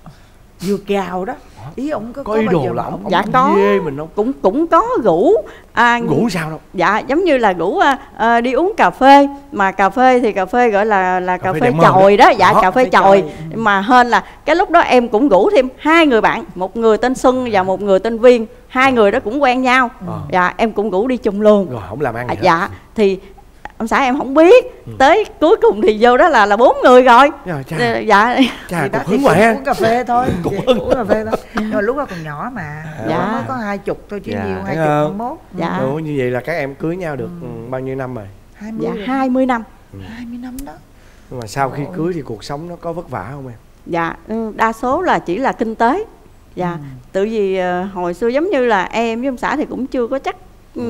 Vừa cào đó, ý ổng có Có ý bao đồ giờ là mà ổng Dạ ổng có. ghê mình không? Cũng cũng có rủ à, Ngủ sao đâu? dạ giống như là rủ à, à, đi uống cà phê, mà cà phê thì cà phê gọi là là Cà cà phê phê đẹp mơ chòi đó. đó. Dạ Đó, cà phê phê chòi. chòi. Mà hên là cái lúc đó em cũng rủ thêm hai người bạn, một người tên Xuân và một người tên Viên. Hai người đó cũng quen nhau. Ờ. Dạ em cũng rủ đi chung luôn. Rồi không làm ăn gì À, hết. dạ thì ông xã em không biết. Tới cuối cùng thì vô đó là là bốn người rồi. Dạ, cha. Ờ, dạ Chà, Thì đó cục thì hứng cũng quá ha. uống cà phê thôi, Cục Vậy, hứng. uống cà phê thôi. Nhưng mà lúc đó còn nhỏ mà, Dạ. mới có hai chục thôi chứ Dạ. nhiều, hai Thấy chục không? hai mốt. Dạ. Ủa, như vậy là các em cưới nhau được ừ, bao nhiêu năm rồi? Hai mươi Dạ rồi. hai mươi năm. hai mươi năm đó. Nhưng mà sau khi cưới thì cuộc sống nó có vất vả không em? Dạ ừ, đa số là chỉ là kinh tế. Dạ. Ừ. Tự vì ờ, hồi xưa giống như là em với ông xã thì cũng chưa có chắc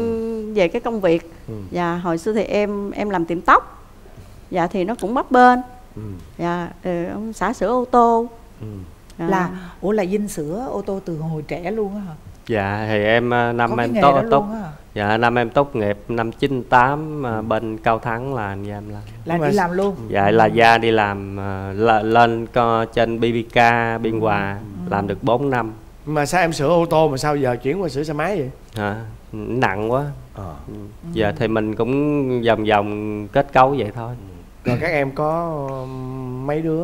ừ, về cái công việc. Ừ. Dạ hồi xưa thì em em làm tiệm tóc. Dạ thì nó cũng bấp bênh. Ừ. Dạ ừ, ông xã sửa ô tô. Ừ. Dạ. Là ủa là Vinh sửa ô tô từ hồi trẻ luôn á hả? Dạ thì em à, năm Có cái em nghề tốt đó tốt luôn á hả? dạ năm em tốt nghiệp năm chín tám à, bên Cao Thắng là anh em làm. Là Nhưng mà- đi làm luôn. Dạ là gia đi làm à, là, lên co, trên bê bê ca Biên Hòa làm được bốn năm. Nhưng mà sao em sửa ô tô mà sao giờ chuyển qua sửa xe máy vậy? Hả? Nặng quá. Ờ. Giờ thì mình cũng vòng vòng kết cấu vậy thôi. Rồi các em có um, mấy đứa?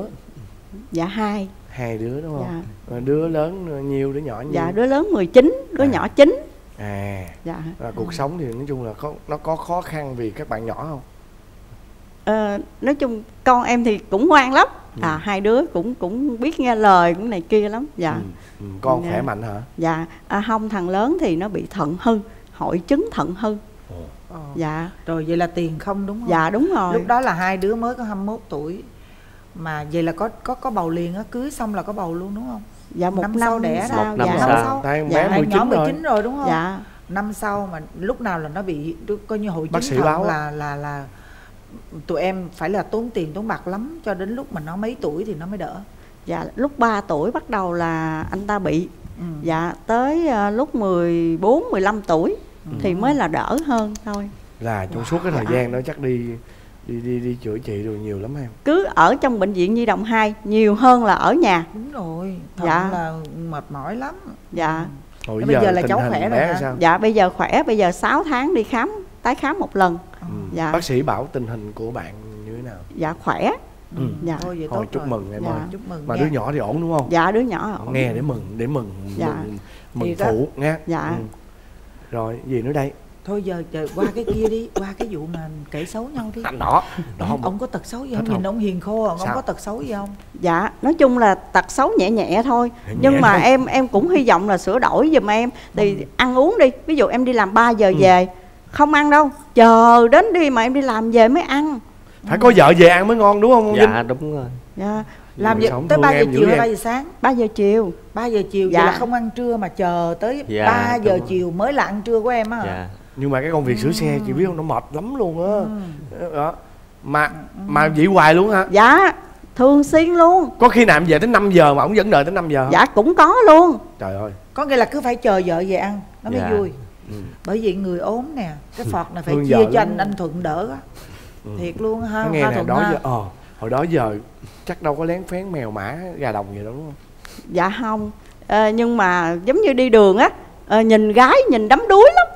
Dạ hai. Hai đứa đúng không? Dạ. Rồi đứa lớn nhiêu, đứa nhỏ nhiêu? Dạ đứa lớn mười chín, đứa À. nhỏ chín. À. Dạ. Và cuộc sống thì nói chung là có nó có khó khăn vì các bạn nhỏ không? Ờ, nói chung con em thì cũng ngoan lắm. À hai đứa cũng cũng biết nghe lời cũng này kia lắm. Dạ. Ừ. Ừ. Con Dạ. khỏe mạnh hả? Dạ à, không, thằng lớn thì nó bị thận hư, hội chứng thận hư. Ờ. Dạ. Rồi vậy là tiền không đúng không? Dạ đúng rồi. Lúc đó là hai đứa mới có hai mươi mốt tuổi. Mà vậy là có có có bầu liền á, cưới xong là có bầu luôn đúng không? Dạ một năm năm, sau đẻ sau. Một năm Dạ. sau. sau. Tại con Dạ, bé Hai mười nhỏ chín mười rồi. chín rồi đúng không? Dạ. Năm sau mà lúc nào là nó bị coi như hội Bác chứng sĩ thận báo á. là là là tụi em phải là tốn tiền tốn bạc lắm, cho đến lúc mà nó mấy tuổi thì nó mới đỡ. Dạ lúc ba tuổi bắt đầu là anh ta bị. Ừ. Dạ tới à, lúc mười bốn, mười lăm tuổi thì mới là đỡ hơn thôi. Là trong suốt cái thời gian đó chắc đi đi đi đi chữa trị rồi nhiều lắm em. Cứ ở trong bệnh viện Nhi đồng hai nhiều hơn là ở nhà. Đúng rồi, thận Dạ. là mệt mỏi lắm. Dạ. Hồi Bây giờ là tình cháu hình khỏe bé rồi hả? sao? Dạ bây giờ khỏe, bây giờ sáu tháng đi khám, tái khám một lần. Ừ. Dạ. Bác sĩ bảo tình hình của bạn như thế nào? Dạ khỏe. Ừ. Dạ. Thôi vậy Thôi tốt chúc rồi. mừng em Dạ. ơi. Chúc mừng Mà nha. đứa nhỏ thì ổn đúng không? Dạ đứa nhỏ ổn. Nghe để mừng, để mừng, Dạ. mừng, mừng Thì đó. phụ nha. Dạ. Ừ. Rồi gì nữa đây? Thôi giờ, giờ qua cái kia đi, qua cái vụ mà kể xấu nhau đi. Anh đó, đó Ông, không? ông có tật xấu gì Thích không? Nhìn không? ông hiền khô, ông Sao? có tật xấu gì không? Dạ, nói chung là tật xấu nhẹ nhẹ thôi. Nhẹ Nhưng nhẹ mà thôi. em em cũng hy vọng là sửa đổi giùm em. Thì Ừ. ăn uống đi, ví dụ em đi làm ba giờ Ừ. về, không ăn đâu, chờ đến đi mà em đi làm về mới ăn. Phải có vợ về ăn mới ngon đúng không? Dạ đúng rồi. Dạ, Làm Người gì sống tới thương ba giờ em dữ chiều hay vậy. ba giờ sáng? ba giờ chiều. ba giờ chiều, Dạ. vậy là không ăn trưa mà chờ tới Dạ, ba giờ đúng rồi. chiều mới là ăn trưa của em á hả? Dạ. Nhưng mà cái công việc sửa xe chị biết không, nó mệt lắm luôn á. Ừ. Đó. Mà mà vậy hoài luôn hả? Dạ, thường xuyên luôn. Có khi nào em về tới năm giờ mà ổng vẫn đợi tới năm giờ không? Dạ cũng có luôn. Trời ơi. Có nghĩa là cứ phải chờ vợ về ăn nó mới Dạ. vui. Ừ. Bởi vì người ốm nè, cái phọt này phải Thương chia vợ cho lắm. anh anh Thuận đỡ á. Ừ. Thiệt luôn ha, Nó nghe ha nè, Thuận đó ha. giờ ờ hồi đó giờ chắc đâu có lén phén mèo mã gà đồng gì đâu đúng không? Dạ không. Ờ, nhưng mà giống như đi đường á, ờ, nhìn gái nhìn đắm đuối lắm.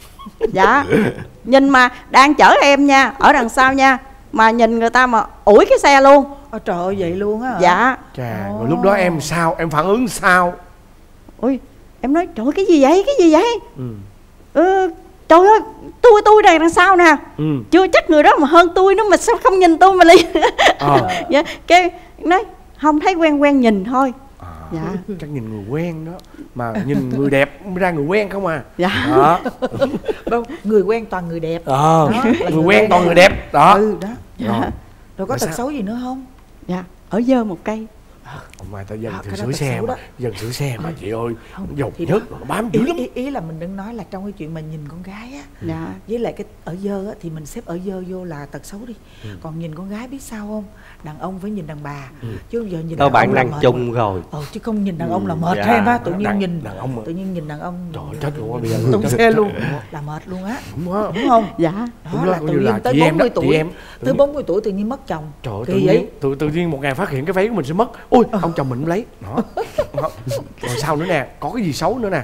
Dạ. Nhìn mà đang chở em nha, ở đằng sau nha, mà nhìn người ta mà ủi cái xe luôn. Ôi trời ơi vậy luôn á hả? Dạ. Chà, Ồ. rồi lúc đó em sao? Em phản ứng sao? Ui, Em nói trời ơi, cái gì vậy, cái gì vậy? Ừ. Ừ, trời ơi, tôi tôi đây đằng sau nè. Ừ. Chưa chắc người đó mà hơn tôi nữa mà sao không nhìn tôi mà liền. Ờ. Dạ, cái nói không thấy quen quen nhìn thôi. À, dạ. Chắc nhìn người quen đó. Mà nhìn người đẹp ra người quen không à. Dạ. Đó. Đâu, người quen toàn người đẹp. Ờ, Đó, người, người quen toàn người đẹp. Đó. Ừ, đó. Dạ. Rồi. Rồi có Rồi tật sao? xấu gì nữa không? Dạ, ở dơ một cây. Ông mai ta dần À, thì cái đó sửa tật xe xấu mà. đó. Dần sửa xe mà chị ơi. Dầu thì nhất nó bám dữ ý, lắm. ý, ý là mình đừng nói là trong cái chuyện mà nhìn con gái á. Dạ. Với lại cái ở dơ á thì mình xếp ở dơ vô là tật xấu đi. Ừ. Còn nhìn con gái biết sao không? Đàn ông phải nhìn đàn bà. Ừ. Chứ giờ nhìn Có đàn bản ông là năng mệt chung rồi. Ờ, chứ không nhìn đàn ông là Ừ, mệt dạ. thêm á. Tự nhiên Đàn- nhìn đàn ông mà- tự nhiên nhìn đàn ông Trời ơi, chết luôn á, bây giờ trong chết- xe chết- luôn chết. là mệt luôn á. Đúng á. Đúng không? Dạ. Đó Đúng là đó, tự coi như nhiên là tới chị em bốn mươi đó, chị tuổi em. tới bốn mươi tuổi tự nhiên mất chồng. Trời ơi, Kỳ tự vậy? nhiên, tự, tự nhiên một ngày phát hiện cái váy của mình sẽ mất. Ui, ông chồng mình không lấy. Đó. Đó. Rồi sao nữa nè, có cái gì xấu nữa nè?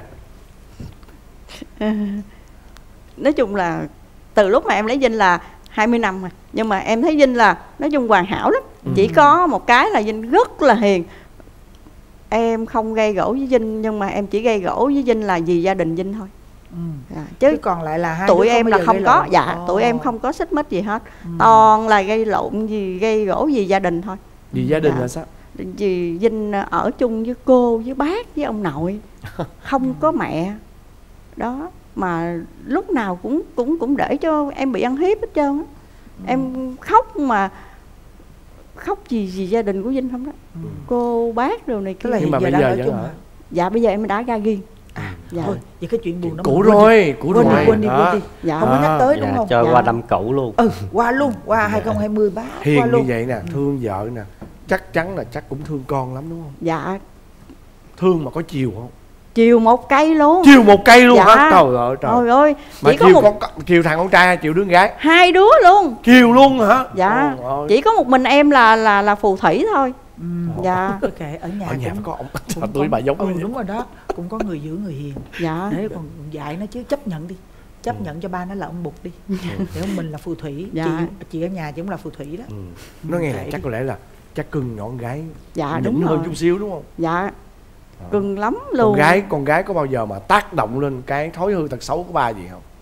À, nói chung là từ lúc mà em lấy Vinh là hai mươi năm rồi, nhưng mà em thấy Vinh là nói chung hoàn hảo lắm. Ừ. Chỉ có một cái là Vinh rất là hiền. Em không gây gổ với Vinh, nhưng mà em chỉ gây gổ với Vinh là vì gia đình Vinh thôi. Ừ. Dạ, Chứ chứ còn lại là hai tụi đứa em bao là giờ không gây có, lộn. dạ, Ồ. tụi em không có xích mích gì hết. Ừ. Toàn là gây lộn gì, gây gổ gì gia đình thôi. Vì gia đình Dạ. là sao? Vì Vinh ở chung với cô, với bác, với ông nội, không có mẹ. Đó, mà lúc nào cũng cũng cũng để cho em bị ăn hiếp hết trơn á. Ừ. Em khóc mà khóc gì gì gia đình của Vinh không đó. Ừ. Cô bác rồi này kia. Tức là Nhưng hiện mà giờ bây đang giờ ở vẫn chung ở. hả? Dạ bây giờ em đã ra riêng. À, Dạ. thôi, vậy cái chuyện buồn đó Cũ mình quên đi. rồi, cũ Quên đi, rồi. quên đi, Đó. quên đi. Dạ. Không có nhắc tới đúng Dạ, không? cho Dạ. qua năm cũ luôn. Ừ, qua luôn, qua hai không hai không ba. Hiền qua như luôn. vậy nè, thương vợ nè, chắc chắn là chắc cũng thương con lắm đúng không? Dạ, Thương mà có chiều không? chiều một cây luôn. Chiều một cây luôn Dạ. hả? Trời ơi trời. Trời ơi, Mà chỉ có chiều một con chiều thằng con trai hay chiều đứa con gái? hai đứa luôn. Chiều luôn hả? Dạ, Trời ơi. chỉ có một mình em là là là phù thủy thôi. Ừ. Dạ. Ok, ở nhà Ở nhà cũng phải có ông. cũng Trời, tôi bà giống ừ, vậy. đúng rồi đó, cũng có người giữ người hiền. Dạ. Đấy, còn dạy nó chứ chấp nhận đi, chấp Ừ. nhận cho ba nó là ông Bụt đi. Để ông mình là phù thủy. Dạ. Chị chị ở nhà chị cũng là phù thủy đó. Ừ. Nó nghe là Kệ chắc đi. có lẽ là chắc cưng nhỏ con gái. Dạ, nhỉnh đúng hơn rồi. chút xíu đúng không? Dạ, Đó. cưng lắm luôn. Con gái con gái có bao giờ mà tác động lên cái thói hư tật xấu của ba gì không?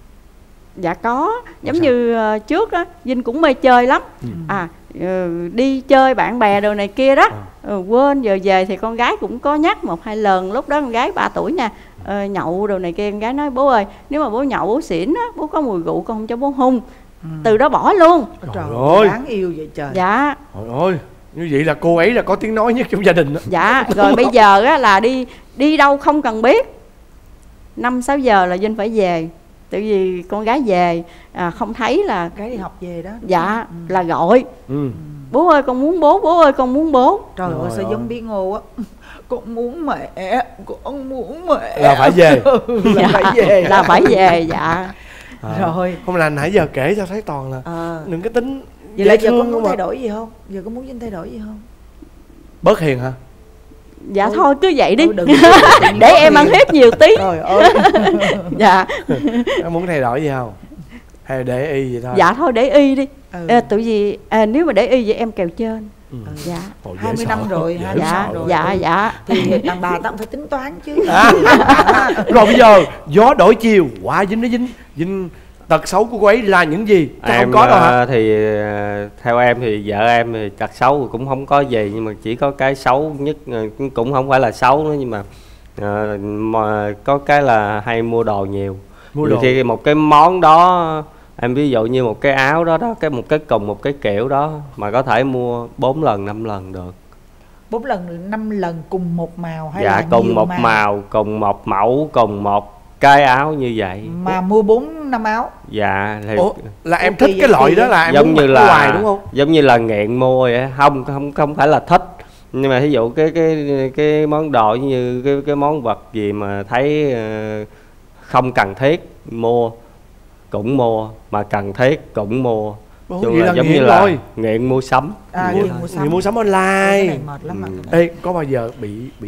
Dạ có, giống sao? như ờ, trước á, Vinh cũng mê chơi lắm. Ừ. À, ờ, đi chơi bạn bè đồ này kia đó. À. Ờ, quên giờ về thì con gái cũng có nhắc một hai lần. Lúc đó con gái ba tuổi nha, ờ, nhậu đồ này kia, con gái nói bố ơi, nếu mà bố nhậu bố xỉn á, bố có mùi rượu con không cho bố hung. Ừ. Từ đó bỏ luôn. Trời Trời ơi, ơi. đáng yêu vậy trời. Dạ, Trời ơi, như vậy là cô ấy là có tiếng nói nhất trong gia đình đó. dạ. Rồi bây giờ á là đi đi đâu không cần biết, năm sáu giờ là Vinh phải về. Tại vì con gái về à, không thấy là Gái đi học về đó. đúng dạ không? Ừ. là gọi Ừ. bố ơi con muốn bố, bố ơi con muốn bố. Trời ơi, Trời sao ơi. giống bí ngô á. Con muốn mẹ, con muốn mẹ. Là phải về. Là phải về. Là phải về, dạ. À. Rồi. Không là nãy giờ kể cho thấy toàn là Ờ. những cái tính Vậy là dễ giờ con thương muốn không thay mà. đổi gì không? Giờ con muốn Vinh thay đổi gì không? Bớt hiền hả? Dạ Thôi. thôi cứ vậy đi. Thôi đừng. Để em ăn hiếp nhiều tí. Trời ơi. Dạ. Em muốn thay đổi gì không? Hay là để y vậy thôi? Dạ thôi để y đi. Ừ. À, tại vì à, nếu mà để y vậy em kèo trên. Ừ. Dạ. Ồ, dễ hai mươi năm sợ. rồi, Dễ hai mươi Dạ, sợ. rồi. dạ, Ừ. dạ. Thì đàn bà ta cũng phải tính toán chứ. À. Rồi bây giờ gió đổi chiều, qua Vinh nó Vinh Vinh tật xấu của cô ấy là những gì? Chắc Em không có đâu hả? ờ, thì ờ, theo em thì vợ em thì tật xấu cũng không có gì, nhưng mà chỉ có cái xấu nhất ờ, cũng không phải là xấu nữa, nhưng mà, ờ, mà có cái là hay mua đồ nhiều. Mua Nhiều đồ. khi một cái món đó, em ví dụ như một cái áo đó đó, cái một cái cùng một cái kiểu đó mà có thể mua bốn lần năm lần được. Bốn lần, năm lần cùng một màu hay Dạ, là cùng nhiều một màu, cùng một mẫu, cùng một cái áo như vậy. Mà mua bốn năm áo. Dạ thì Ủa, là em Ok, thích vậy cái loại thì đó là em giống muốn như mặc là hoài đúng không? giống như là nghiện mua vậy á. không không không phải là thích, nhưng mà ví dụ cái cái cái món đồ như cái cái món vật gì mà thấy ờ, không cần thiết mua cũng mua, mà cần thiết cũng mua. Ủa, Chung vậy là là giống nghiện như là rồi. nghiện mua sắm. À, Vậy nghiện thôi. mua sắm. Người mua sắm Cái online. này mệt lắm mà. Ừ. cái này. Ê, có bao giờ bị bị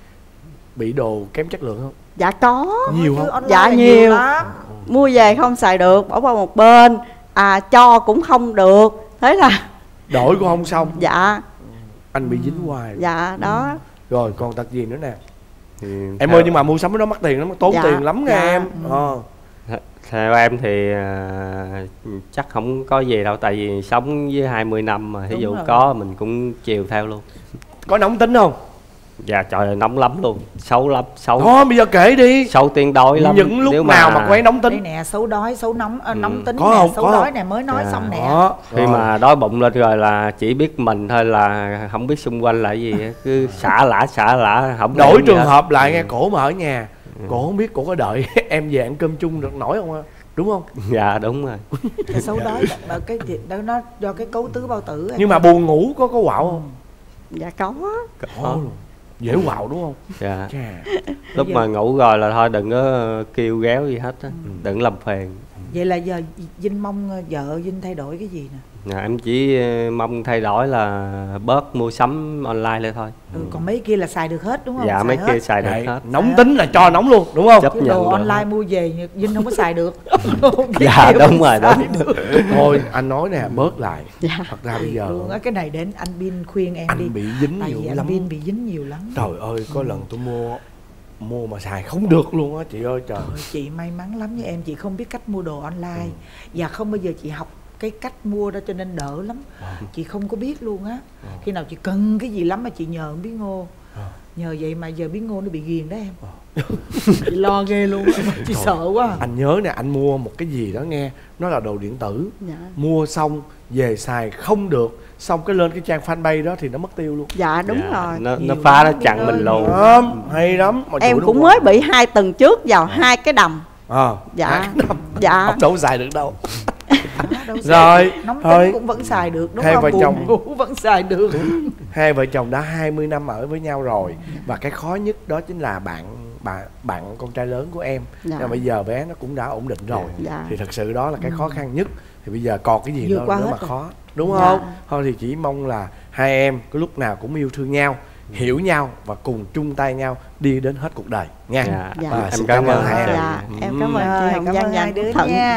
bị đồ kém chất lượng không? Dạ có. Nhiều Chứ không? online Dạ là nhiều. lắm. Mua về không xài được, bỏ vào một bên. À cho cũng không được. Thế là Đổi cũng không xong. dạ, Anh bị dính hoài. dạ đó. Rồi còn tật gì nữa nè? thì em theo... ơi nhưng mà mua sắm cái đó mắc tiền lắm, tốn dạ, tiền lắm nha dạ. em. Ờ. Theo em thì uh, chắc không có gì đâu, tại vì sống với hai mươi năm mà, ví dụ rồi. Có mình cũng chiều theo luôn. Có nóng tính không? Dạ trời ơi, nóng lắm luôn, xấu lắm, xấu. Thôi bây giờ kể đi. Xấu tiếng đói lắm. Những lúc nếu nào mà, mà quấy nóng tính. Đây nè, xấu đói, xấu nóng, ừ. nóng tính có nè, không? xấu có đói không? nè, mới nói dạ. xong nè. Đó. Khi rồi. Mà đói bụng lên rồi là chỉ biết mình thôi, là không biết xung quanh là gì, cứ xả lả xả lả, không đổi trường hợp lại nghe, cổ mà ở nhà, ừ. cổ không biết cổ có đợi em về ăn cơm chung được nổi không? Đúng không? Dạ đúng rồi. Cái xấu đói mà cái gì đó nó do cái cấu tứ bao tử. Nhưng mà buồn ngủ có có quạo không? Dạ có. Có. Dễ quạo đúng không? Dạ. Chà. Lúc mà ngủ rồi là thôi đừng có kêu ghéo gì hết á, ừ. đừng làm phiền. Vậy là giờ Vinh mong vợ Vinh thay đổi cái gì nè? Dạ, em chỉ mong thay đổi là bớt mua sắm online lại thôi. Ừ, còn mấy kia là xài được hết đúng không? Dạ xài mấy hết. kia xài được Đấy, hết. Nóng tính là cho nóng luôn đúng không? Chấp cái đồ online mua về Vinh không có xài được. Dạ đúng rồi đúng. Thôi anh nói nè, bớt lại. Dạ. Thật ra bây giờ luôn á, cái này đến anh Bin khuyên em anh đi. Anh bị dính tại nhiều vì lắm. Anh Bin bị dính nhiều lắm. Trời ơi, có ừ. lần tôi mua mua mà xài không được luôn á chị ơi trời. Trời, chị may mắn lắm với em, chị không biết cách mua đồ online ừ. và không bao giờ chị học cái cách mua đó cho nên đỡ lắm. À. Chị không có biết luôn á. À. Khi nào chị cần cái gì lắm mà chị nhờ Bí Ngô. À. Nhờ vậy mà giờ Bí Ngô nó bị ghiền đó em. À. Chị lo ghê luôn á. Chị thôi, sợ quá. Anh nhớ nè, anh mua một cái gì đó nghe, nó là đồ điện tử. Dạ. Mua xong về xài không được, xong cái lên cái trang fanpage đó thì nó mất tiêu luôn. Dạ đúng dạ. rồi. Nó, nó phá nó chặn mình luôn. Đó, hay lắm. Mà em cũng mới bị hai tuần trước vào à. hai cái đầm. À, dạ. Hai cái đầm. Dạ. Không đâu xài được đâu. Đâu rồi nóng thôi. tính cũng vẫn xài được đúng hai không? Vợ Buồn chồng ngủ vẫn xài được. Hai vợ chồng đã hai mươi năm ở với nhau rồi. Và cái khó nhất đó chính là bạn bạn bạn con trai lớn của em. Dạ. Nhưng bây giờ bé nó cũng đã ổn định rồi. Dạ. Thì thật sự đó là cái khó khăn nhất. Thì bây giờ còn cái gì nữa mà rồi. Khó đúng dạ. không? Thôi thì chỉ mong là hai em cái lúc nào cũng yêu thương nhau, hiểu nhau và cùng chung tay nhau đi đến hết cuộc đời nha. Dạ. À, dạ. Em cảm ơn hai em. Dạ. Em cảm ơn chị Hồng Vân và anh Quốc Thuận.